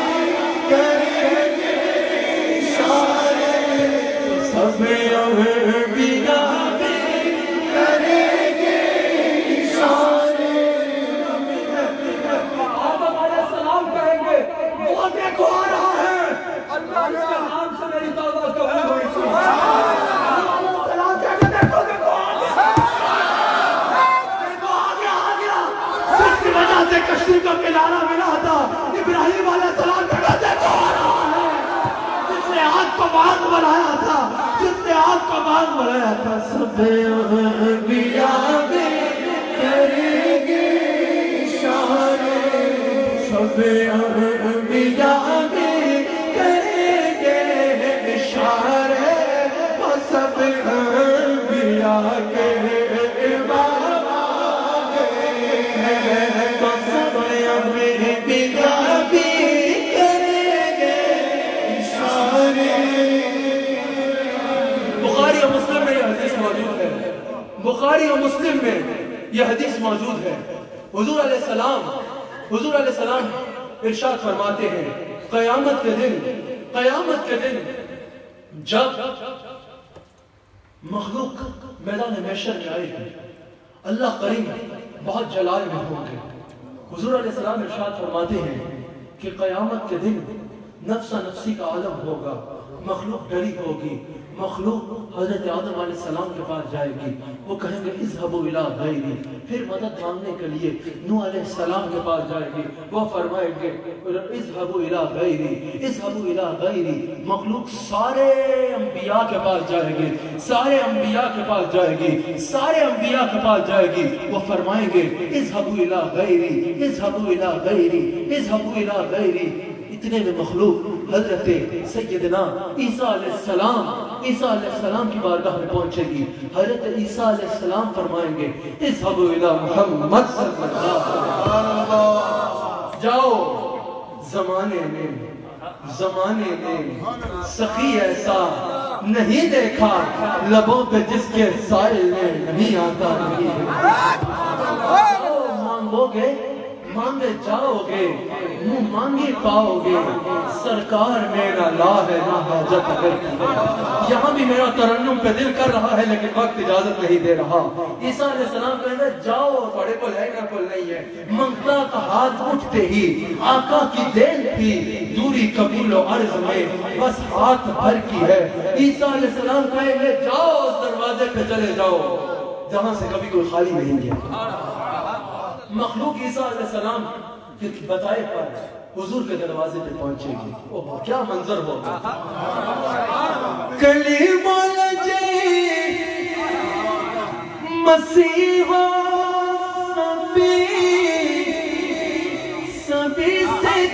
کشتی کا کنارہ ملا تھا ابراہیم علیہ السلام کا دیکھو آ رہا ہے جس نے آگ کو باغ بنایا تھا جس نے آگ کو باغ بنایا تھا سب انبیاء بھی کریں گے اشارے سب انبیاء بھی کریں گے اشارے وہ سب انبیاء کے بخاری و مسلم میں یہ حدیث موجود ہے حضور علیہ السلام ارشاد فرماتے ہیں قیامت کے دن جب مخلوق میدان محشر میں آئے گی اللہ کریم بہت جلال میں ہوں گے حضور علیہ السلام ارشاد فرماتے ہیں کہ قیامت کے دن نفسا نفسی کا عالم ہوگا مخلوق ڈری ہوگی مخلوق حضرت آدم علیہ السلام کے پاس جائے گی وہ کہیں گے اذهبوا الی غیری پھر مدد مانگنے کے لیے نوح علیہ السلام کے پاس جائے گی وہ فرمائیں گے اذهبوا الی غیری مخلوق سارے انبیاء کے پاس جائے گی سارے انبیاء کے پاس جائے گی وہ فرمائیں گے اذهبوا الی غیری اتنے میں مخلوق حضرت سیدنا عیسیٰ علیہ السلام کی بارگاہ میں پہنچے گی حضرت عیسیٰ علیہ السلام فرمائیں گے اذهبوا الی محمد صلی اللہ علیہ وسلم جاؤ زمانے میں سخی ایسا نہیں دیکھا لبوں پہ جس کے سائل میں نہیں آتا مانگو گے مانگے جاؤ گے منہ مانگی پاؤ گے سرکار میرا لا ہے نہ حاجت ہے یہاں بھی میرا ترنم پہ دل کر رہا ہے لیکن وقت اجازت نہیں دے رہا عیسیٰ علیہ السلام کہتے ہیں جاؤ بڑے کو ہے نہ کل نہیں ہے منگتا کا ہاتھ اٹھتے ہی آقا کی دین تھی دوری قبول و عرض میں بس ہاتھ بھر کی ہے عیسیٰ علیہ السلام کہیں گے جاؤ اس دروازے پہ چلے جاؤ جہاں سے کبھی کوئی خالی نہیں گیا مخلوق عیسیٰ علیہ السلام کے بتائے پر حضور کے دروازے پہ پہنچے گی اوہ کیا منظر ہوگا کلیم لجی مسیح سبھی سے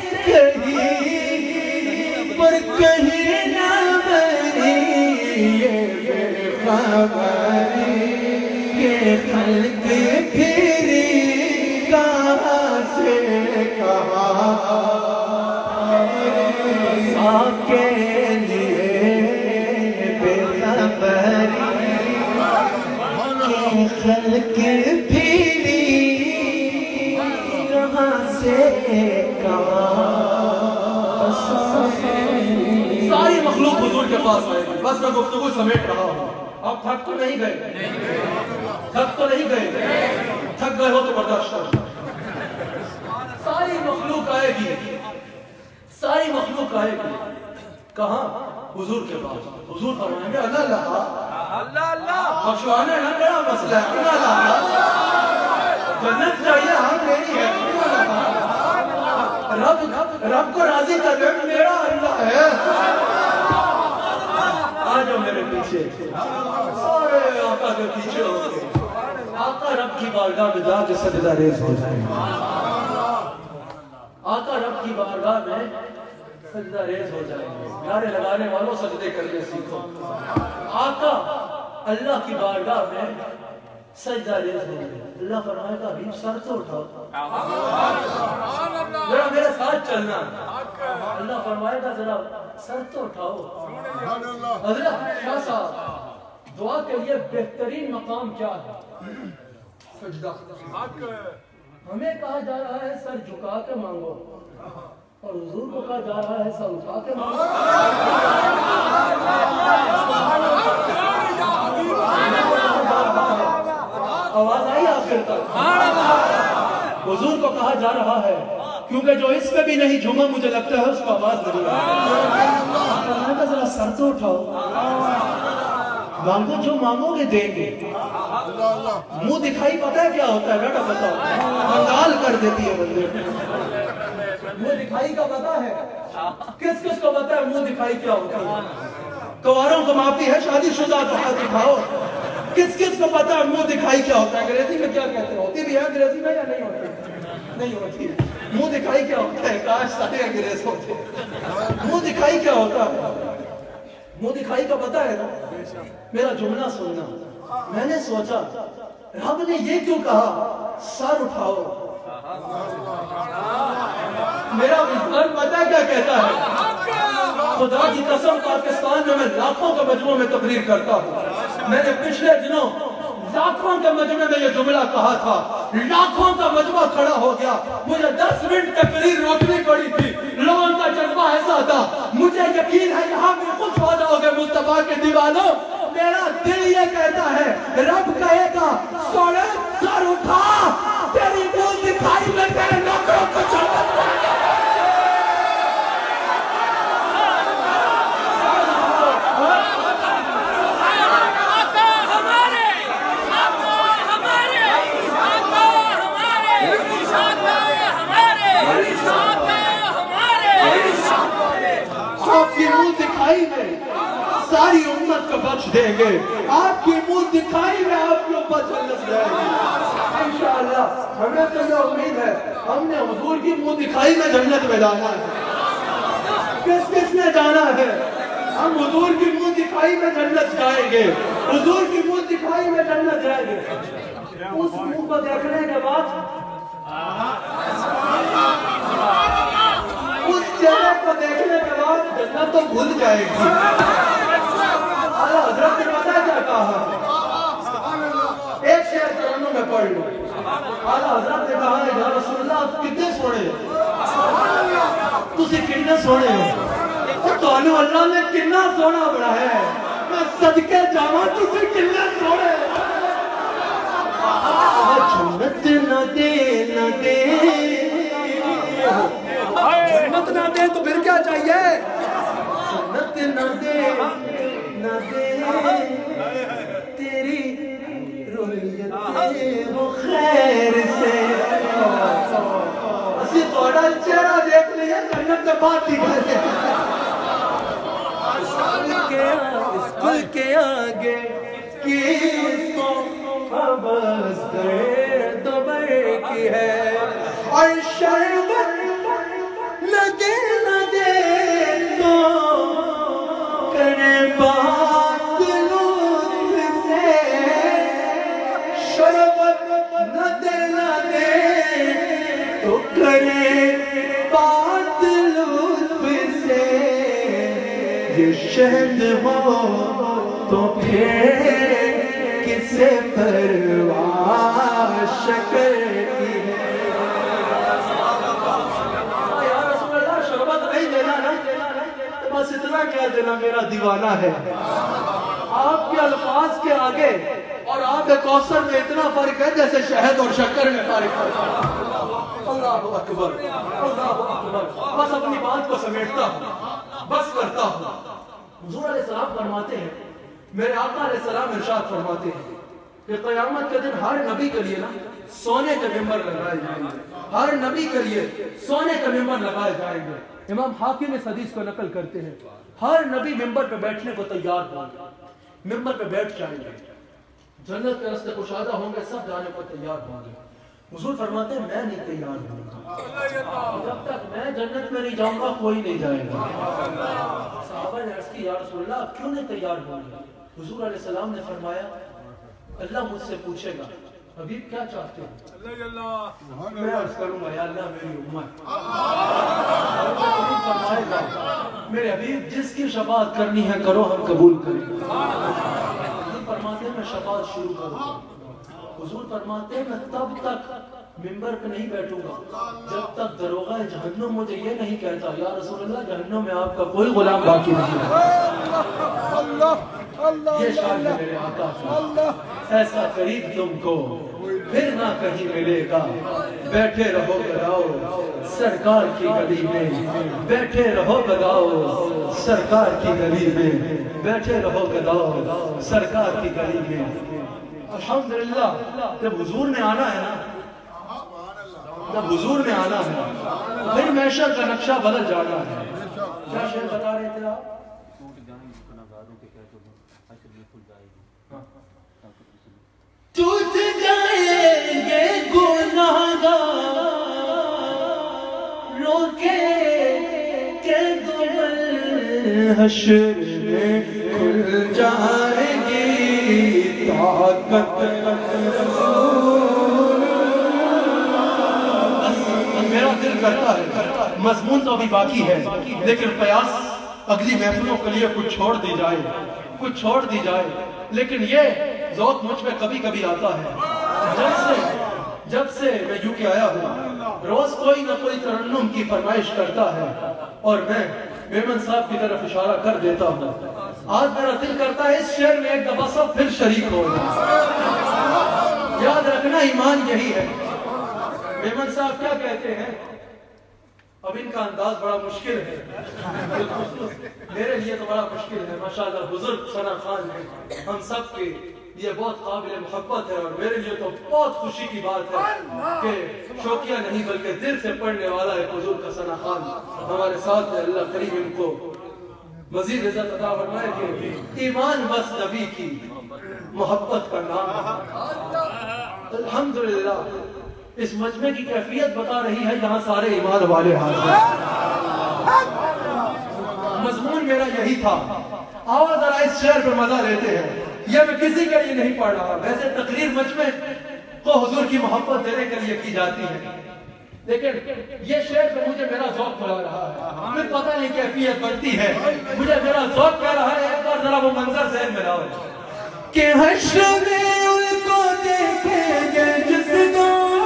کہیں پر کہیں نہ بری یہ بے خبری کہ خلق پھری کہاں سے کہاں ساتھ کے لیے بے خبری کہ خلق پھری کہاں سے کہاں ساری مخلوق حضور کے پاس آئے گی بس میں گفتگو سمیٹ رہا ہوں آپ تھک تو نہیں گئے تھک گئے ہو تو برداشت کرو ساری مخلوق آئے گی کہاں حضور کے پاس حضور فرمائیں گے اللہ बख्शवाना है बड़ा मसला है, जन्नत चाहिए हम नहीं है, रब को राजी कर दे, मेरा अल्लाह है। आ जाओ मेरे पीछे, सारे आका के पीछे हो गए, आका रब की बारगाह में जाके सजदा रेज़ हो जाएगा, आका रब की बारगाह में सजदा रेज़ हो जाएंगे। नारे लगाने वालों सजदे करने सीखो, आका अल्लाह की बारगाह में सजदा रेज़ हो जाएंगे। अल्लाह फरमाएगा अभी सर तो उठाओ, जरा मेरे साथ चलना। अल्लाह फरमाएगा जरा सर तो उठाओ। हज़रत शाह साहब दुआ के लिए बेहतरीन मकाम क्या है? सजदा। हमें कहा जा रहा है सर झुका के मांगो, और हुजूर को कहा जा रहा है सर उठा के मांगो। आवाज आई आखिर तक? हुजूर को कहा जा रहा है क्योंकि जो इस पे भी नहीं झूमा मुझे लगता है उसको आवाज नहीं आई। जरा सर तो उठाओ, मांगो जो मांगोगे देंगे। मुंह दिखाई पता है क्या होता है बेटा? बताओ, कंगाल कर देती है बंदे। मुंह दिखाई का पता है? किस किस को पता है मुंह दिखाई क्या होता है? कुंवारों को माफी है, शादीशुदा को हाथ दिखाओ। किस किस को पता है मुंह दिखाई क्या होता है? अंग्रेजी में क्या कहते हैं? होती भी है अंग्रेजी में या नहीं होती? नहीं होती। मुंह दिखाई क्या होता है? काश सारे अंग्रेज होते। मुंह दिखाई क्या होता है? मुंह दिखाई का पता है ना? मेरा जुमला सुनना। मैंने सोचा रब ने ये क्यों कहा सर उठाओ? मेरा विद्वान पता क्या कहता है? खुदा की कसम पाकिस्तान में मैं लाखों के मजमों में तकरीर करता हूँ। मैंने पिछले दिनों लाखों के मजमे में ये जुमला कहा था, लाखों का मजमा खड़ा हो गया। मुझे 10 मिनट तकरीर रोकनी पड़ी थी, लोगों का जज्बा ऐसा था। मुझे यकीन है यहाँ पे कुछ हो जाओगे मुस्तफा के दीवानों। मेरा दिल ये कहता है रब कहेगा सोने सर उठा, तेरी मुंह दिखाई में तेरे नौकरों को चढ़ा। आपकी मुंह दिखाई में सारी उम्मत को बख्श देंगे, आपकी मुंह दिखाई में आपकी उम्मत जन्नत जाएगी इंशाअल्लाह। हमें तो ये उम्मीद है, हमने हुजूर की मुंह दिखाई में जन्नत में जाना है। किस किस ने जाना है? हम हुजूर की मुंह दिखाई में जन्नत जाएंगे, हुजूर की मुंह दिखाई में जन्नत जाएंगे। उस मुंह को देखने के बाद, उस चेहरे को देखने के बाद जन्नत तो भूल जाएगी। आला हजरत ने पता क्या कहा? एक शेर चरणों में पढ़ लो। आला हजरत ने कहा है या रसूलल्लाह कितने सोने, तुसी कितने सोने हो, तो अल्लाह ने कितना सोना बनाया है। मैं सदके जावा, तुसी कितने सोने। जन्नत न दे न दे, जन्नत ना दे तो फिर क्या चाहिए? जन्नत न दे न दे, तेरी रोयत हो खैर से। असी थोड़ा चेहरा देख लिया जन्नत के बाद दिखाते। स्कूल के आगे किसको बस दर्द की है, और शर्बत लगे लगे तो करे बात लुत्फ से। शर्बत न दे तो करे बात लुत्फ से। ये शहद हो तो फिर किसे परवाह शक्कर की है। बस इतना कह देना मेरा दीवाना है। आपके अल्फाज के आगे और आपके कौसर में इतना फर्क है जैसे शहद और शक्कर में फर्क है। अल्लाहु अकबर, अल्लाहु अकबर। बस अपनी बात को समेटता हूँ, बस करता हूँ। हुजूर अलैहिस्सलाम फरमाते हैं میرے آقا علیہ السلام ارشاد فرماتے ہیں کہ قیامت کے دن ہر نبی کے لیے نا سونے کے ممبر لگائے جائیں گے، ہر نبی کے لیے سونے کے ممبر لگائے جائیں گے۔ امام حاکم اس حدیث کو نقل کرتے ہیں، ہر نبی ممبر پہ بیٹھنے کو تیار ہوں گے، ممبر پہ بیٹھ جائیں گے، جنت کے راستے کشادہ ہوں گے، سب جانے کو تیار ہوں گے۔ حضور فرماتے ہیں میں نہیں تیار ہوں گا، جب تک میں جنت میں نہیں جاؤں گا کوئی نہیں جائے گا۔ صحابہ نے عرض کی یا رسول اللہ آپ کیوں نہیں تیار ہوں گے؟ حضور علیہ السلام نے فرمایا اللہ مجھ سے پوچھے گا حبیب کیا چاہتے ہیں؟ میں عرض کروں گا یا اللہ میری امت۔ حبیب فرمائے گا میرے حبیب جس کی شفاعت کرنی ہے کرو ہم قبول کریں۔ حضور فرماتے ہیں میں شفاعت شروع کروں گا۔ حضور فرماتے ہیں میں تب تک ممبر پہ نہیں بیٹھوں گا جب تک دروغہ جہنم مجھے یہ نہیں کہتا یا رسول اللہ جہنم میں آپ کا کوئی غلام باقی نہیں ہے۔ یہ شان ہے میرے آقا کی، ایسا قریب تم کو پھر نہ کہیں ملے گا، بیٹھے رہو گداؤ سرکار کی گلی میں، بیٹھے رہو گداؤ سرکار کی گلی میں، بیٹھے رہو گداؤ سرکار کی گلی میں۔ الحمدللہ جب حضور نے آنا ہے نا، جب حضور نے آنا ہے پھر محشر کا نقشہ بدل جانا ہے۔ کیا شعر بتا رہے تھے آپ؟ ٹوٹ جائیں گے گناہگار روکے کہ دوبل حشر میں کھل جائیں گی طاقت۔ میرا دل کرتا ہے مضمون تو ابھی باقی ہے لیکن قیاس اگلی محفلوں کے لیے کچھ چھوڑ دی جائے، کچھ چھوڑ دی جائے، لیکن یہ ذوق مجھ پہ کبھی کبھی آتا ہے۔ جب سے میں یوں کہ آیا ہوں روز کوئی نہ کوئی ترنم کی فرمائش کرتا ہے اور میں میمن صاحب کی طرف اشارہ کر دیتا ہوں۔ آج میرا دل کرتا ہے اس شعر میں ایک دفعہ سب پھر شریک ہو جائیں۔ یاد رکھنا ایمان یہی ہے۔ میمن صاحب کیا کہتے ہیں؟ اب ان کا انداز بڑا مشکل ہے، میرے لیے تو بڑا مشکل ہے۔ ماشاءاللہ بزرگ ثنا خان ہیں، ہم سب کے یہ بہت قابل محبت ہے اور میرے لیے تو بہت خوشی کی بات ہے کہ شوقیہ نہیں بلکہ دل سے پڑھنے والا ہے بزرگ کا ثنا خان ہمارے ساتھ ہے۔ اللہ کریم ان کو مزید عزت عطا فرمائے کہ ایمان بس نبی کی محبت کا نام ہے۔ الحمدللہ اس مجمع کی کیفیت بتا رہی ہے یہاں سارے ایمان والے حاضر ہیں۔ مضمون میرا یہی تھا، آؤ ذرا اس شعر پہ مزہ لیتے ہیں۔ یہ میں کسی کے لیے نہیں پڑھ رہا، ویسے تقریر مجمع کو حضور کی محبت دینے کے لیے کی جاتی ہے، لیکن یہ شعر پہ مجھے میرا ذوق بلا رہا ہے، پھر پتہ نہیں کیفیت بنتی ہے، مجھے میرا ذوق کہہ رہا ہے ایک بار ذرا وہ منظر ذہن میں لاؤ کہ حشر میں ان کو دیکھیں گے جس کو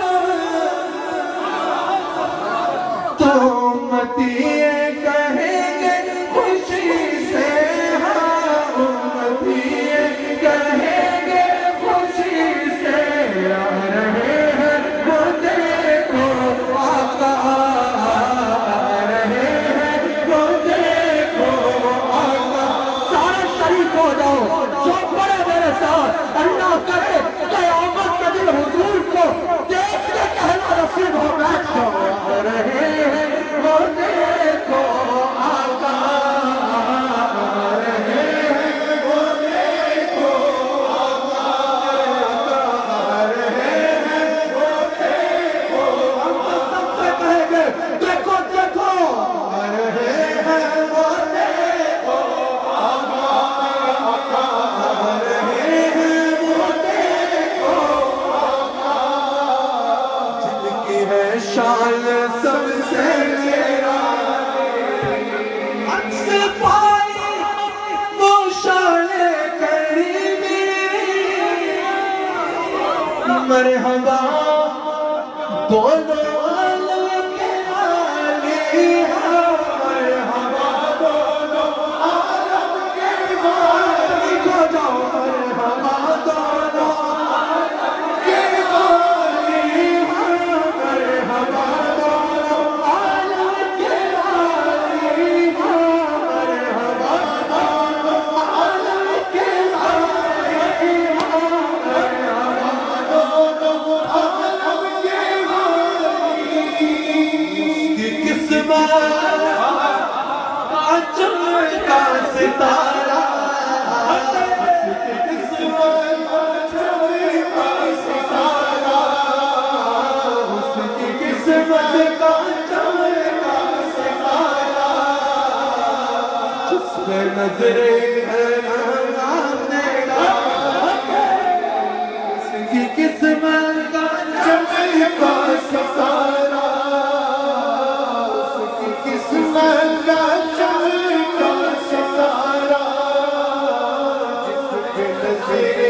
تو امتی کہیں گے خوشی سے، ہاں امتی کہیں گے خوشی سے، آ رہے ہیں وہ دیکھو آقا، آ رہے ہیں وہ دیکھو آقا۔ سارے شریک ہو جاؤ، جو پڑے میرے ساتھ، اللہ کرے قیامت کے دن حضور کو دیکھ کے کہنا نصیب ہو بیٹھ جاؤ۔ آ رہے ہیں وہ دیکھو آقا، آ رہے ہیں وہ دیکھو آقا، آ رہے ہیں وہ دیکھو۔ ہم تو سب سے کہیں گے دیکھو دیکھو، آ رہے ہیں وہ دیکھو آقا، آ رہے ہیں وہ دیکھو آقا۔ جن کی ہے شان سب سے میرا عکس پائی وہ شان کریمی، مرحبا دونوں عالم کے والی، مرحبا دونوں عالم کے والی، کھو جاؤ مرحبا دونوں عالم کے والی، مرحبا دونوں عالم کے والی، مرحبا دونوں عالم کے नजरे उसकी किस्मत का चमका सितारा, उसकी किस्मत का चमका सितारा, जिसके नजरे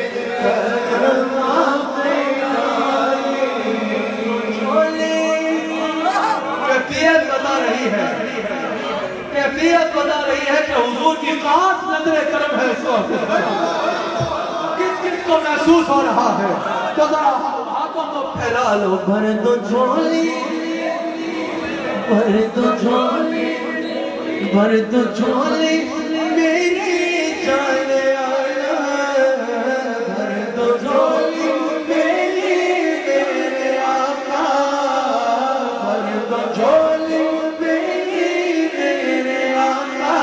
कैफियत बता रही है, कैफियत बता रही है कि हुजूर की खास नजर करम है इस वक्त। किस किस को महसूस हो रहा है? तो जरा हाथों को फैला लो। भर दो झोली, भर दो झोली, भर दो झोली मेरी जाने आया, भर दो झोली मेरी मेरे आका, भर दो झोली मेरी मेरे आका।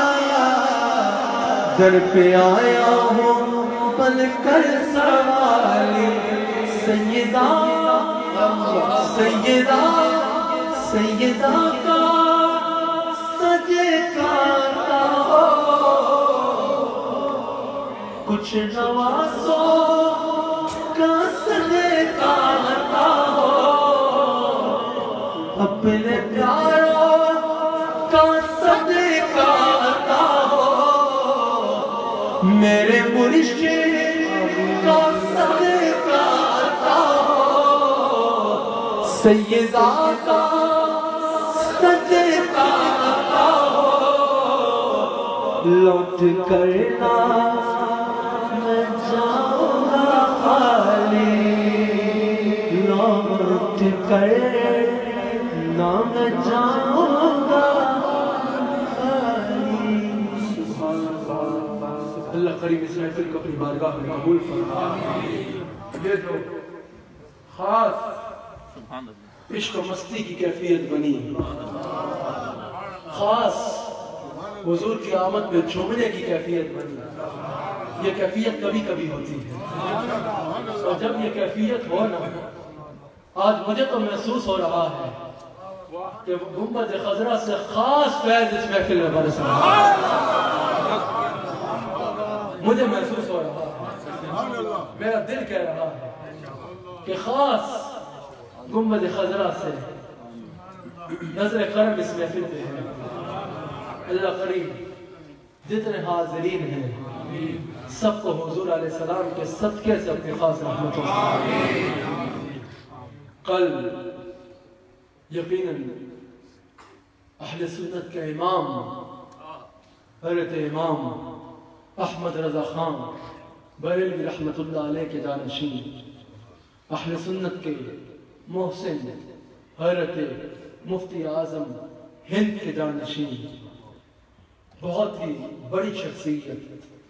दर पे आया हूँ बन कर सवाली, सैयदा सैयदा सैयदा का सजे गाता हो, कुछ नवाज़ों का सजे गाता हो, अपने प्यारों का सजे गाता हो, मेरे मुर्शिद का सजे गाता हो, सैयदा का सजे गाता हो। लौट करना मैं जाऊंगा खाली, लौट कर ना मैं जाऊंगा खाली। अल्लाह करीम इस महफिल को अपनी बारगाह में कबूल फरमाए। ये जो खास इश्क और मस्ती की कैफियत बनी, खास हुजूर की आमद में झूमने की कैफियत बनी, ये कैफियत कभी कभी होती है। और जब ये कैफियत हो ना, आज मुझे तो महसूस हो रहा है कि गुंबद खजरा से खास फैज़ इस महफिल में बरस रहा है। मुझे महसूस हो रहा है, मेरा दिल कह रहा है कि खास गुंबद खजरा से नजर करम इस महफिल पे है। अल्लाह करीम जितने हाज़रीन हैं सबको हुजूर अलैहिस्सलाम के सदके से अपनी खास रहमतों से। कल यकीनन अहले सुन्नत के इमाम हज़रत इमाम अहमद रज़ा खान बरेलवी रहमतुल्लाह अलैह के जानशीन, अहले सुन्नत के मोहसिन हज़रत मुफ्ती आज़म हिंद के जानशीन, बहुत ही बड़ी शख्सियत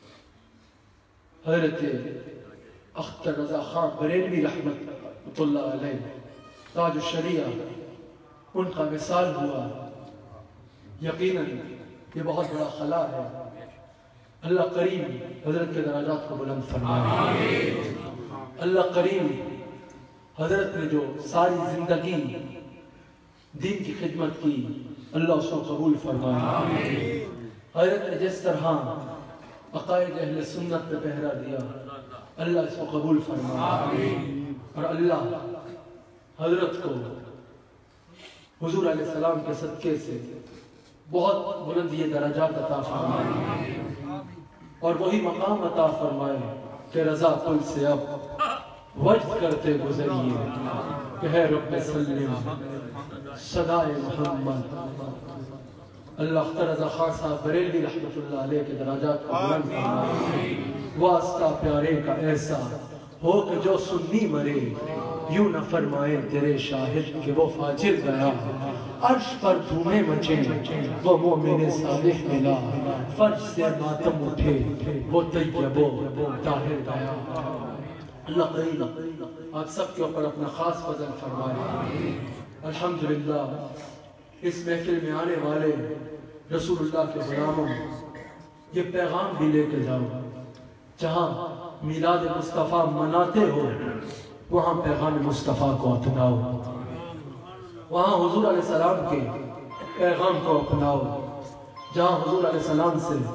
हज़रत अख्तर रज़ा खान बरेलवी रहमतुल्लाह अलैह ताज शरिया, उनका विसाल हुआ। यकीनन ये बहुत बड़ा खला है। अल्लाह करीम हज़रत के दराजात को बुलंद फरमाए। अल्लाह करीम हज़रत ने जो सारी जिंदगी दीन की खिदमत की, अल्लाह उसको कबूल फरमाए। हज़रत ने जिस तरह अक़ाइद अहले सुन्नत पे पहरा दिया, अल्लाह इसको कबूल फरमाए। और अल्लाह हज़रत को हुजूर अलैहिस्सलाम के सदके से बहुत बुलंद ये दराजात अता फरमाए और वही मकाम अता फरमाए कि रज़ा कुल से अब वज्द करते गुज़रिए कि है रब्बे सल्लिम सदाए मोहम्मद। अल्लाह अख्तर रज़ा खान साहब बरेलवी रहमतुल्लाह अलैह के दराजात को बुलंद फरमाए। वास्ता प्यारे का ऐसा हो कि जो सुन्नी मरे, यूं न फरमाए तेरे शाहिद कि वो फाजिर गया। अर्श पर धूमें मचे वो मोमिन सालिह मिला, फर्श से मातम उठे वो तैयबो ताहिर गया। अल्लाह करीम आप सबके ऊपर अपना खास फजल फरमाए। अल्हम्दुलिल्लाह इस महफिल में आने वाले रसूलुल्लाह के गुलामों ये पैगाम भी लेके जाओ, जहाँ मीलाद मुस्तफ़ा मनाते हो वहाँ पैगाम मुस्तफ़ा को अपनाओ, वहाँ हुजूर अलैहिस्सलाम के पैगाम को अपनाओ। जहाँ हुजूर अलैहिस्सलाम से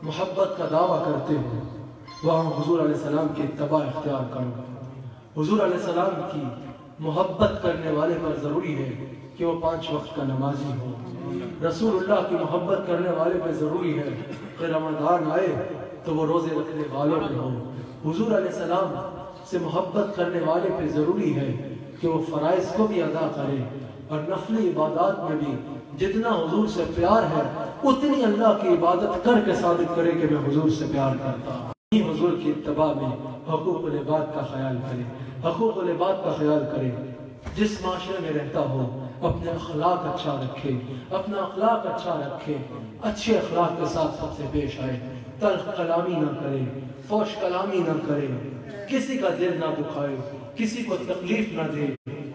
محبت کا دعویٰ کرتے ہو وہاں حضور علیہ السلام کی اتباع اختیار کرو۔ حضور علیہ السلام کی محبت کرنے والے پر ضروری ہے کہ وہ 5 وقت کا نمازی ہو۔ رسول اللہ کی محبت کرنے والے پر ضروری ہے کہ رمضان آئے تو وہ روزے رکھنے والوں پہ ہو۔ حضور علیہ السلام سے محبت کرنے والے پہ ضروری ہے کہ وہ فرائض کو بھی ادا کرے اور نفلی عبادات میں بھی جتنا حضور سے پیار ہے اتنی اللہ کی عبادت کر کے ثابت کرے کہ میں حضور سے پیار کرتا ہوں۔ حضور کی اتباع میں حقوق العباد کا خیال کرے، حقوق العباد کا خیال کرے۔ جس معاشرے میں رہتا ہو اپنے اخلاق اچھا رکھے، اپنا اخلاق اچھا رکھے، اچھے اخلاق کے ساتھ سب سے پیش آئے، تلخ کلامی نہ کرے، فوش کلامی نہ کرے، کسی کا دل نہ دکھائے، کسی کو تکلیف نہ دے،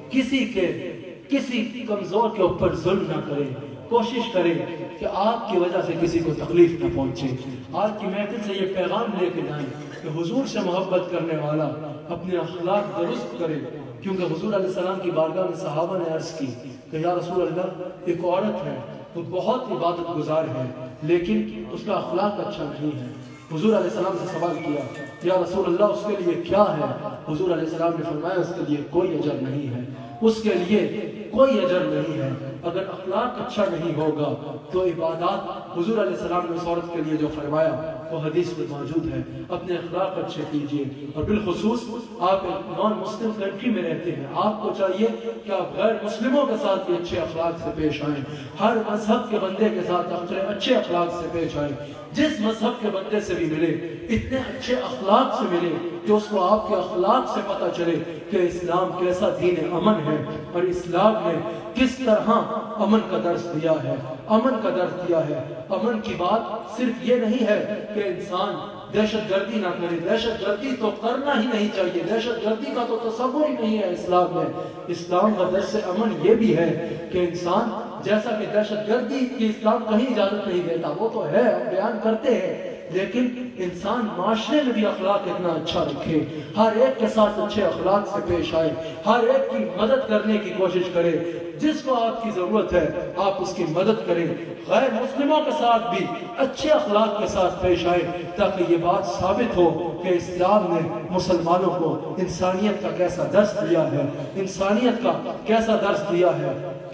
کسی کمزور کے اوپر ظلم نہ کرے۔ کوشش کرے کہ آپ کی وجہ سے کسی کو تکلیف نہ پہنچے۔ آج کی محفل سے یہ پیغام لے کے جائیں کہ حضور سے محبت کرنے والا اپنے اخلاق درست کرے، کیونکہ حضور علیہ السلام کی بارگاہ میں صحابہ نے عرض کی کہ یا رسول اللہ ایک عورت ہے وہ بہت عبادت گزار ہے لیکن اس کا اخلاق اچھا نہیں ہے۔ حضور علیہ السلام سے سوال کیا یا رسول اللہ اس کے لیے کیا ہے؟ حضور علیہ السلام نے فرمایا اس کے لیے کوئی اجر نہیں ہے، اس کے لیے کوئی اجر نہیں ہے۔ اگر اخلاق اچھا نہیں ہوگا تو عبادات، حضور علیہ السلام نے اس عورت کے لیے جو فرمایا وہ حدیث میں موجود ہے، اپنے اخلاق اچھے کیجئے۔ اور بالخصوص آپ ایک نان مسلم کنٹری میں رہتے ہیں، آپ کو چاہیے کہ آپ غیر مسلموں کے ساتھ بھی اچھے اخلاق سے پیش آئیں، ہر مذہب کے بندے کے ساتھ اچھے اخلاق سے پیش آئیں۔ جس مذہب کے بندے سے بھی ملے اتنے اچھے اخلاق سے ملے کہ اس کو آپ کے اخلاق سے پتہ چلے کہ اسلام کیسا دین امن ہے اور اسلام نے کس طرح امن کا درس دیا ہے، امن کا درس دیا ہے۔ امن کی بات صرف یہ نہیں ہے کہ انسان دہشت گردی نہ کرے، دہشت گردی تو کرنا ہی نہیں چاہیے، دہشت گردی کا تو تصور ہی نہیں ہے اسلام میں۔ اسلام کا درس امن یہ بھی ہے کہ انسان جیسا کہ دہشت گردی کی اسلام کہیں اجازت نہیں دیتا، وہ تو ہے ہم بیان کرتے ہیں، لیکن انسان معاشرے میں بھی اخلاق اتنا اچھا رکھے، ہر ایک کے ساتھ اچھے اخلاق سے پیش آئے، ہر ایک کی مدد کرنے کی کوشش کرے، جس کو آپ کی ضرورت ہے آپ اس کی مدد کریں، غیر مسلموں کے ساتھ بھی اچھے اخلاق کے ساتھ پیش آئے تاکہ یہ بات ثابت ہو کہ اسلام نے مسلمانوں کو انسانیت کا کیسا درس دیا ہے، انسانیت کا کیسا درس دیا ہے۔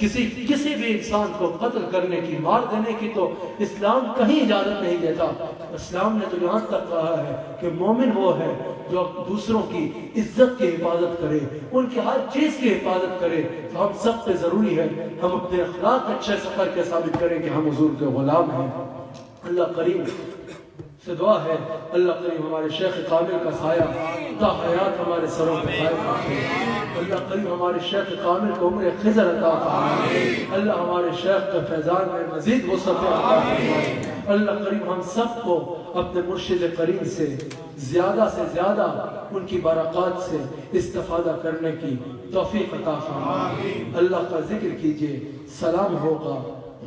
کسی بھی انسان کو قتل کرنے کی، مار دینے کی تو اسلام کہیں اجازت نہیں دیتا۔ اسلام نے تو یہاں تک کہا ہے کہ مومن وہ ہے جو دوسروں کی عزت کی حفاظت کرے، ان کی ہر چیز کی حفاظت کرے۔ تو ہم سب پہ ضروری ہے ہم اپنے اخلاق اچھے سے کر کے ثابت کریں کہ ہم حضور کے غلام ہیں۔ اللہ کریم سے دعا ہے اللہ کریم ہمارے شیخ کامل کا سایہ تا حیات ہمارے سروں پہ قائم رکھے۔ اللہ کریم ہمارے شیخ کامل کو عمر خضر عطا فرمائے۔ اللہ ہمارے شیخ کے فیضان میں مزید وسعت عطا فرمائے۔ اللہ کریم ہم سب کو اپنے مرشد کریم سے زیادہ ان کی برکات سے استفادہ کرنے کی توفیق عطا فرمائے۔ اللہ کا ذکر کیجئے، سلام ہوگا،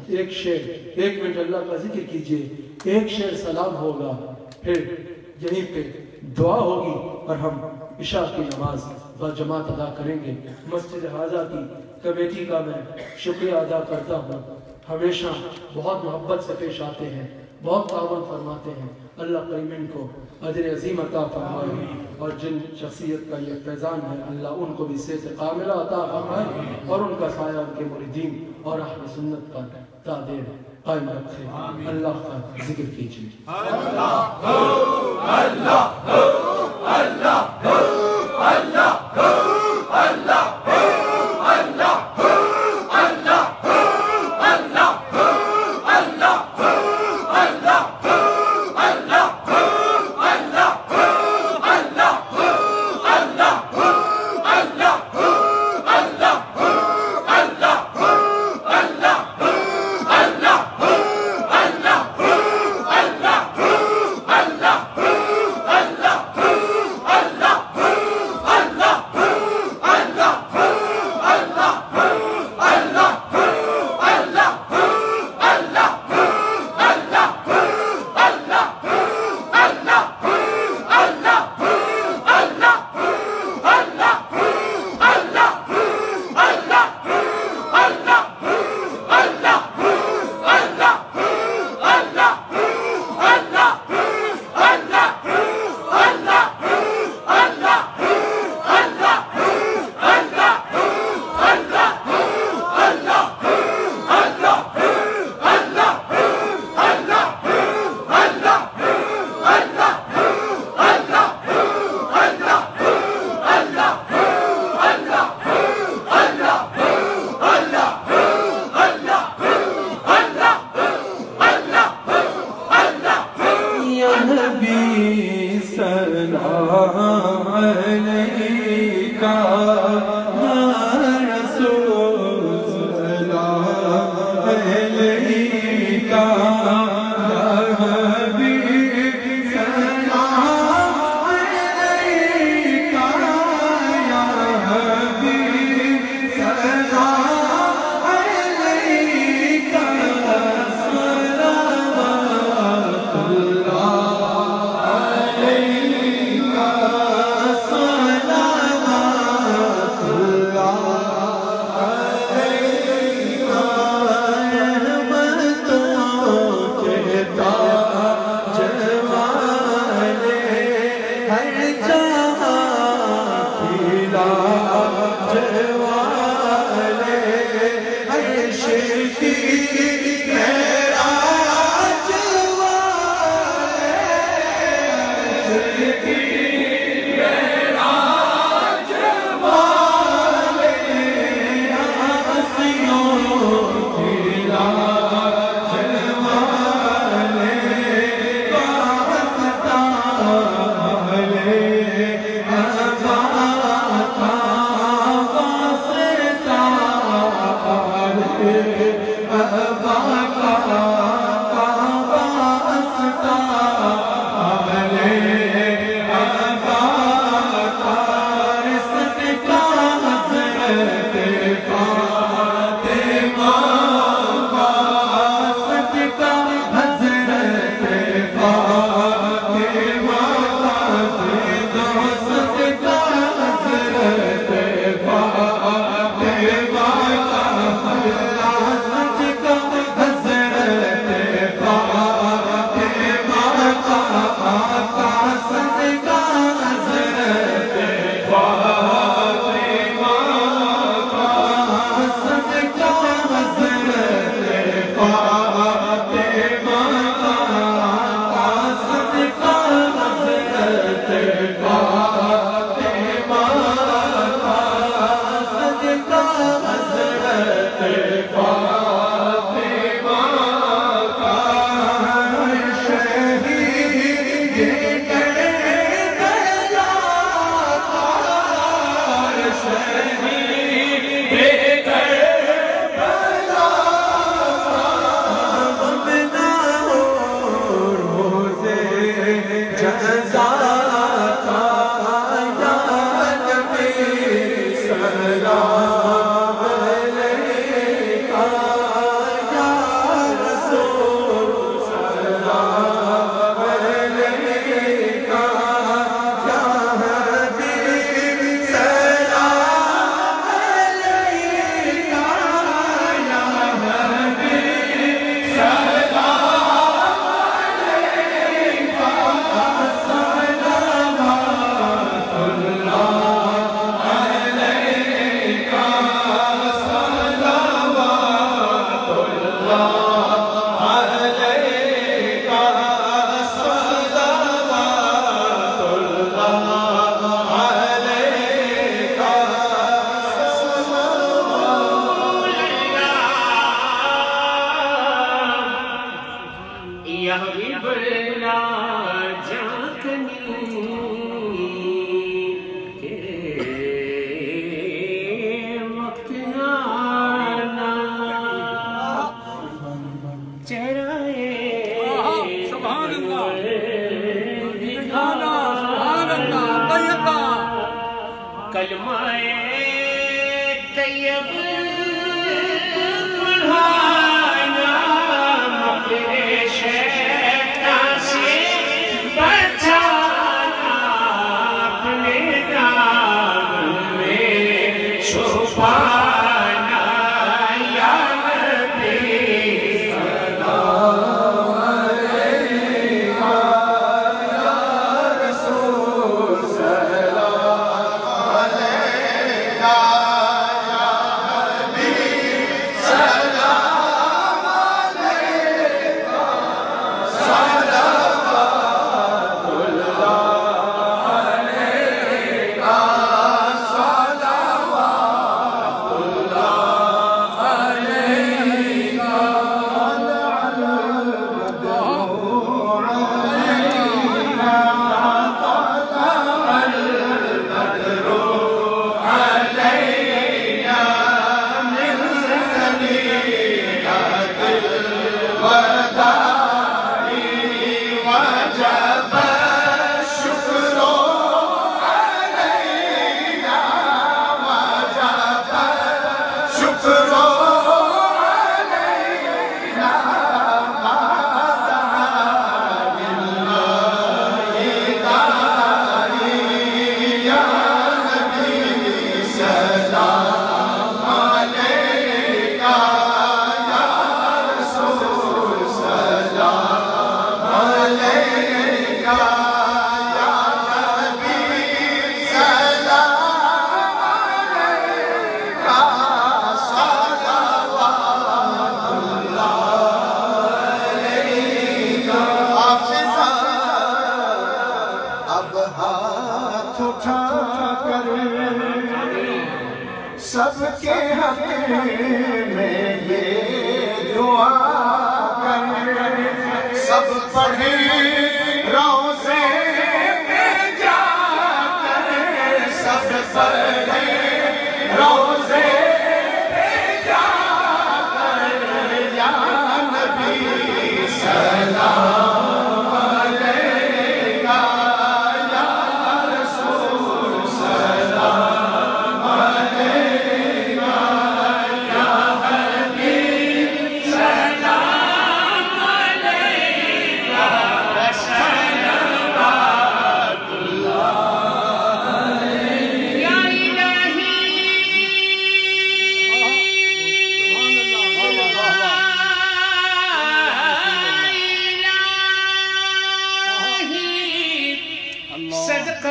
ایک منٹ اللہ کا ذکر کیجئے، ایک شعر سلام ہوگا، پھر یہیں پہ دعا ہوگی اور ہم عشاء کی نماز باجماعت ادا کریں گے۔ مسجد حاضہ کی کمیٹی کا میں شکریہ ادا کرتا ہوں، ہمیشہ بہت محبت سے پیش آتے ہیں، بہت تعاون فرماتے ہیں۔ اللہ کریم ان کو اجر عظیم عطا فرمائے اور جن شخصیت کا یہ فیضان ہے اللہ ان کو بھی صحت کاملہ عطا فرمائے اور ان کا سایہ ان کے مریدین اور اہل سنت کا تعدیر قائم رکھے۔ اللہ کا ذکر کیجیے۔ اللہ اللہ اللہ اللہ اللہ سب کے حق میں یہ دعا کر، سب پڑھیں روزے پہ جا کر، سب پڑھیں روزے پہ جا کر، یا نبی سلام علیکہ، یا رسول سلام علیکہ، یا حبیب سلام علیکہ، صلوات اللہ علیہ، یا الہی صدقے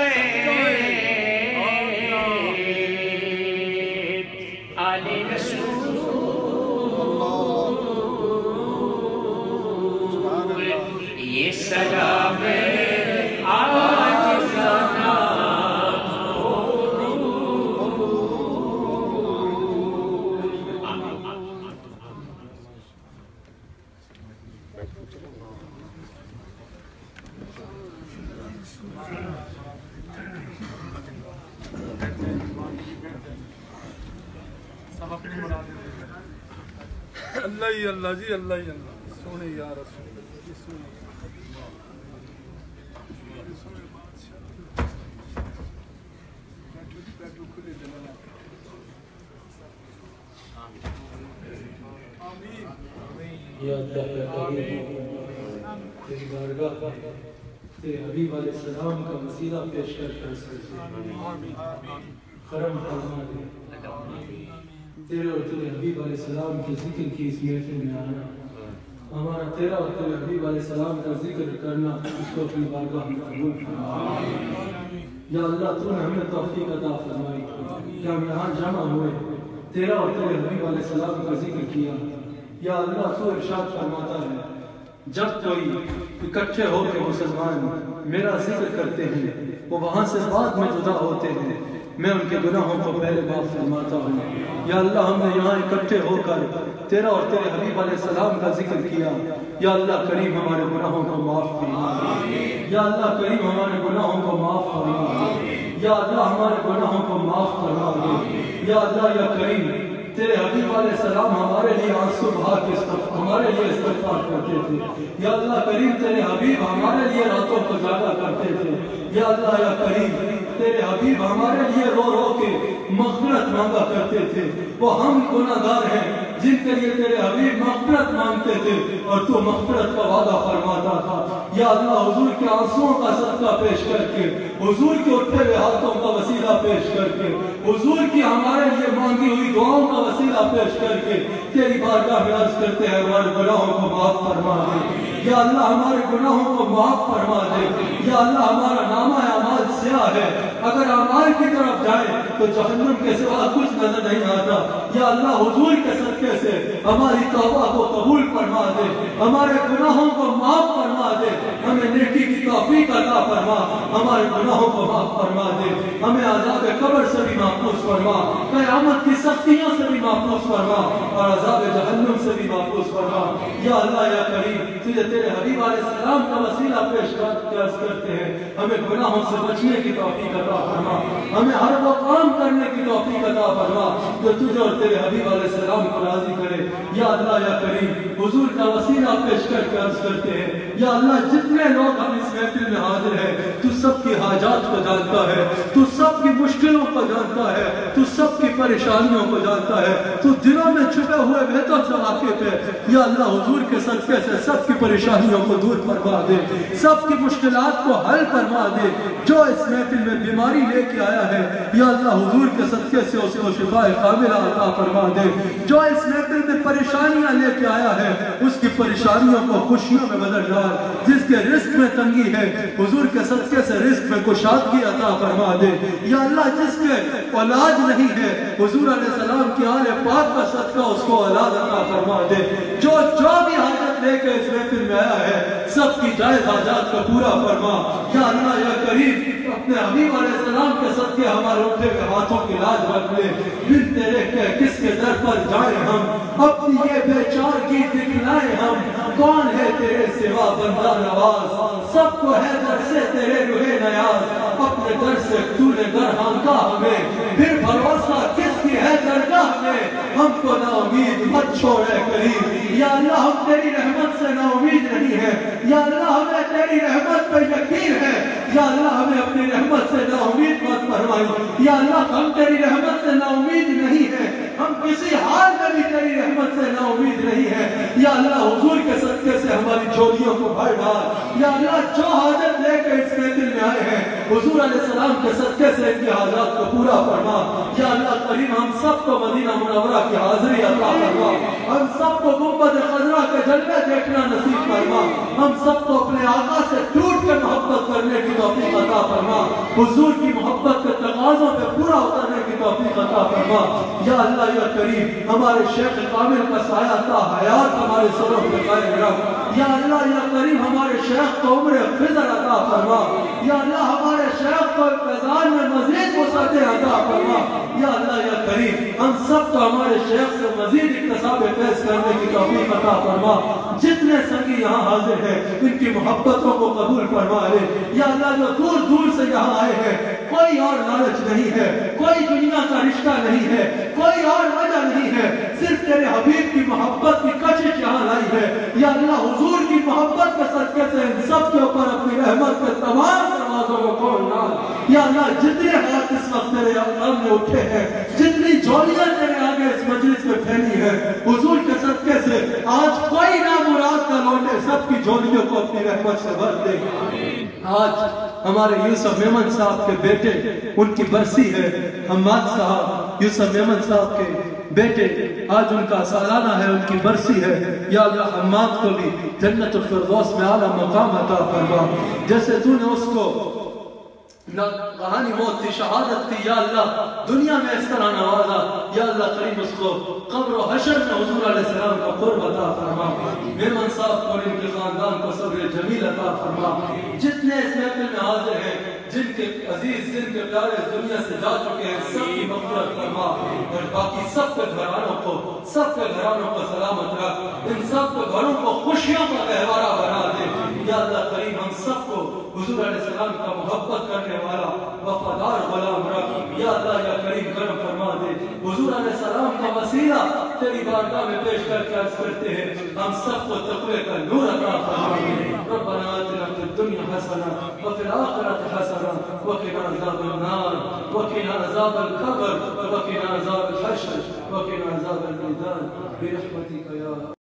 آل رسول، یہ سلام آج اللہ ہی اللہ جی، اللہ ہی اللہ، سونے یا رسول اللہ، سونے یا اللہ یا کریم، تیری بارگاہ تیرے حبیب علیہ السلام کا وسیلہ پیش کر کر کرم فرما دے، تیرے اور تیرے حبیب علیہ السلام کے ذکر کی اس محفل میں آنا، ہمارا تیرا اور تیرے حبیب علیہ السلام کا ذکر کرنا اس کو اپنی بارگاہ میں قبول فرما۔ یا اللہ تو نے ہمیں توفیق عطا فرمائی کہ ہم یہاں جمع ہوئے، تیرا اور تیرے حبیب علیہ السلام کا ذکر کیا۔ یا اللہ تو ارشاد فرماتا ہے جب کوئی اکٹھے ہو کے مسلمان میرا ذکر کرتے ہیں وہ وہاں سے بعد میں جدا ہوتے ہیں، میں ان کے گناہوں کو پہلے معاف فرماتا ہوں۔ یا اللہ ہم نے یہاں اکٹھے ہو کر تیرا اور تیرے حبیب علیہ السلام کا ذکر کیا، یا اللہ کریم ہمارے گناہوں کو معاف فرما، یا اللہ کریم ہمارے گناہوں کو معاف فرما، یا اللہ ہمارے گناہوں کو معاف فرما دے، یا اللہ یا کریم تیرے حبیب علیہ السلام ہمارے لیے آنسو بہا کے ہمارے لیے استغفار کرتے تھے، یا اللہ کریم تیرے حبیب ہمارے لیے راتوں کو جاگا کرتے تھے، یا اللہ یا کریم تیرے حبیب ہمارے لیے رو رو کے مغفرت مانگا کرتے تھے، وہ ہم گناہگار ہیں جن کے لیے تیرے حبیب مغفرت مانگتے تھے اور تو مغفرت کا وعدہ فرماتا تھا۔ یا اللہ حضور کے آنسوؤں کا صدقہ پیش کر کے، حضور کے اٹھے ہوئے ہاتھوں کا وسیلہ پیش کر کے، حضور کی ہمارے لیے مانگی ہوئی دعاؤں کا وسیلہ پیش کر کے تیری بارگاہ میں عرض کرتے ہیں ہمارے گناہوں کو معاف فرما دے، یا اللہ ہمارے گناہوں کو معاف فرما دے، یا اللہ ہمارا نامہ اعمال سیاہ ہے، اگر اعمال کی طرف جائے تو جہنم کے سوا کچھ نظر نہیں آتا، یا اللہ حضور کے صدقے سے ہماری توبہ کو قبول فرما دے، ہمارے گناہوں کو معاف فرما دے، ہمیں نیکی کی توفیق عطا فرما، ہمارے گناہوں کو معاف فرما دے، ہمیں عذاب قبر سے بھی محفوظ فرما، قیامت کی سختیوں سے بھی محفوظ فرما اور عذاب جہنم سے بھی محفوظ فرما۔ یا اللہ یا کریم تجھے تیرے حبیب علیہ السلام کا وسیلہ پیش کرتے ہیں، ہمیں گناہوں سے بچنے کی توفیق عطا فرما، ہمیں ہر وہ کام کرنے کی توفیق عطا فرما جو تجھے اور تیرے حبیب علیہ السلام کو راضی کرے۔ یا اللہ یا کریم حضور کا وسیلہ پیش کر کے عرض کرتے ہیں، یا اللہ جتنے لوگ ہم اس محفل میں حاضر ہیں تو سب کی حاجات کو جانتا ہے، تو سب کی مشکلوں کو جانتا ہے، تو سب کی پریشانیوں کو جانتا ہے، تو دلوں میں چھپے ہوئے بہتر سے واقف ہے۔ یا اللہ حضور کے صدقے سے سب کی پریشانیوں کو دور فرما دے، سب کی مشکلات کو حل فرما دے، جو اس محفل میں بیماری لے کے آیا ہے یا اللہ حضور کے صدقے سے اس کو شفا کاملہ عطا فرما دے، جو اس محفل میں پریشانیاں لے کے آیا ہے اس کی پریشانیوں کو خوشیوں میں بدل ڈال، جس کے رزق میں تنگی ہے حضور کے صدقے سے رزق میں کشادگی عطا فرما دے۔ یا اللہ جس کے اولاد نہیں ہے حضور علیہ السلام کی آل پاک کا صدقہ اس کو اولاد عطا فرما دے، جو بھی حاجت لے کے اس محفل میں آیا ہے سب کی جائز حاجات کو پورا فرما یا اللہ یا کریم اپنے حبیب علیہ السلام کے صدقے ہمارے اٹھے کے ہاتھوں کی لاج رکھ لے بن تیرے کے کس کے در پر جائیں ہم اپنی یہ بے چار کی دکھلائیں ہم کون ہے تیرے سوا بندہ نواز سب کو ہے در سے تیرے روح نیاز اپنے در سے تو نے در ہانکا ہمیں پھر بھروسہ کس کی ہے درگاہ میں ہم کو نا امید مت چھوڑے کریم یا اللہ ہم تیری رحمت سے نا امید نہیں ہے یا اللہ ہمیں تیری رحمت پہ یقین ہے یا اللہ ہمیں اپنی رحمت سے نا امید مت فرمائی یا اللہ ہم تیری رحمت سے نا امید نہیں ہے ہم کسی حال میں بھی تیری رحمت سے نا امید نہیں ہے یا اللہ حضور کے صدقے سے ہماری جھولیوں کو بھر ڈال یا اللہ جو حاجت لے کے اس محفل میں آئے ہیں حضور علیہ السلام کے صدقے سے ان کی حاجات کو پورا فرما یا اللہ کریم ہم سب کو مدینہ منورہ کی حاضری عطا فرما ہم سب کو گنبد خضرا کے جلوے دیکھنا نصیب فرما ہم سب کو اپنے آقا سے ٹوٹ کے محبت کرنے کی توفیق عطا فرما حضور کی محبت کے تقاضوں پہ پورا اترنے کی توفیق عطا فرما یا اللہ یا کریم ہمارے شیخ کامل کا سایہ تا حیات ہمارے سروں پہ قائم رکھ یا اللہ یا کریم ہمارے شیخ کو عمر فضل عطا فرما یا اللہ ہمارے شیخ کو فیضان میں مزید وسعتیں عطا فرما یا اللہ یا کریم ہم سب کو ہمارے شیخ سے مزید اکتساب فیض کرنے کی توفیق عطا فرما جتنے سنگی یہاں حاضر ہیں ان کی محبتوں کو قبول فرما لے یا اللہ جو دور دور سے یہاں آئے ہیں کوئی اور لالچ نہیں ہے کوئی دنیا کا رشتہ نہیں ہے کوئی اور وجہ نہیں ہے صرف تیرے حبیب کی محبت کی کشش یہاں لائی ہے یا اللہ حضور کی محبت کے صدقے سے ان سب کے اوپر اپنی رحمت کے تمام دروازوں کو کھول ڈال یا اللہ جتنے ہاتھ اس وقت تیرے سامنے اٹھے ہیں جتنی جھولیاں تیرے آگے اس مجلس میں پھیلی ہے حضور کے صدقے سے آج کوئی نامراد نہ لوٹے سب کی جھولیوں کو اپنی رحمت سے بھر دے آج ہمارے یوسف میمن صاحب کے بیٹے ان کی برسی ہے حماد صاحب یوسف میمن صاحب کے بیٹے آج ان کا سالانہ ہے ان کی برسی ہے یا اللہ حماد کو بھی جنت الفردوس میں اعلیٰ مقام عطا فرما جیسے تو نے اس کو کہانی موت تھی شہادت تھی یا اللہ دنیا میں اس طرح نوازا یا اللہ کریم اس کو قبر و حشر میں حضور علیہ السلام کا قرب عطا فرما میمن صاحب کو ان کے خاندان کو صبر جمیل عطا فرما جتنے اس محفل میں حاضر ہیں جن کے عزیز جن کے پیارے اس دنیا سے جا چکے ہیں سب کی مغفرت فرما اور باقی سب کے گھرانوں کو سلامت رکھ ان سب کے گھروں کو خوشیوں کا گہوارہ بنا دے یا اللہ کریم ہم سب کو حضور علیہ السلام کا محبت کرنے والا وفادار غلام رکھ یا اللہ یا کریم کرم فرما دے حضور علیہ السلام کا وسیلہ تیری بارگاہ میں پیش کر کے عرض کرتے ہیں ہم سب کو تقوی کا نور عطا فرما دے ربنا آتنا فی الدنیا حسنہ وفی الآخرۃ حسنہ وقنا عذاب النار وقنا عذاب القبر وقنا عذاب الحشر وقنا عذاب المیدان برحمتک یا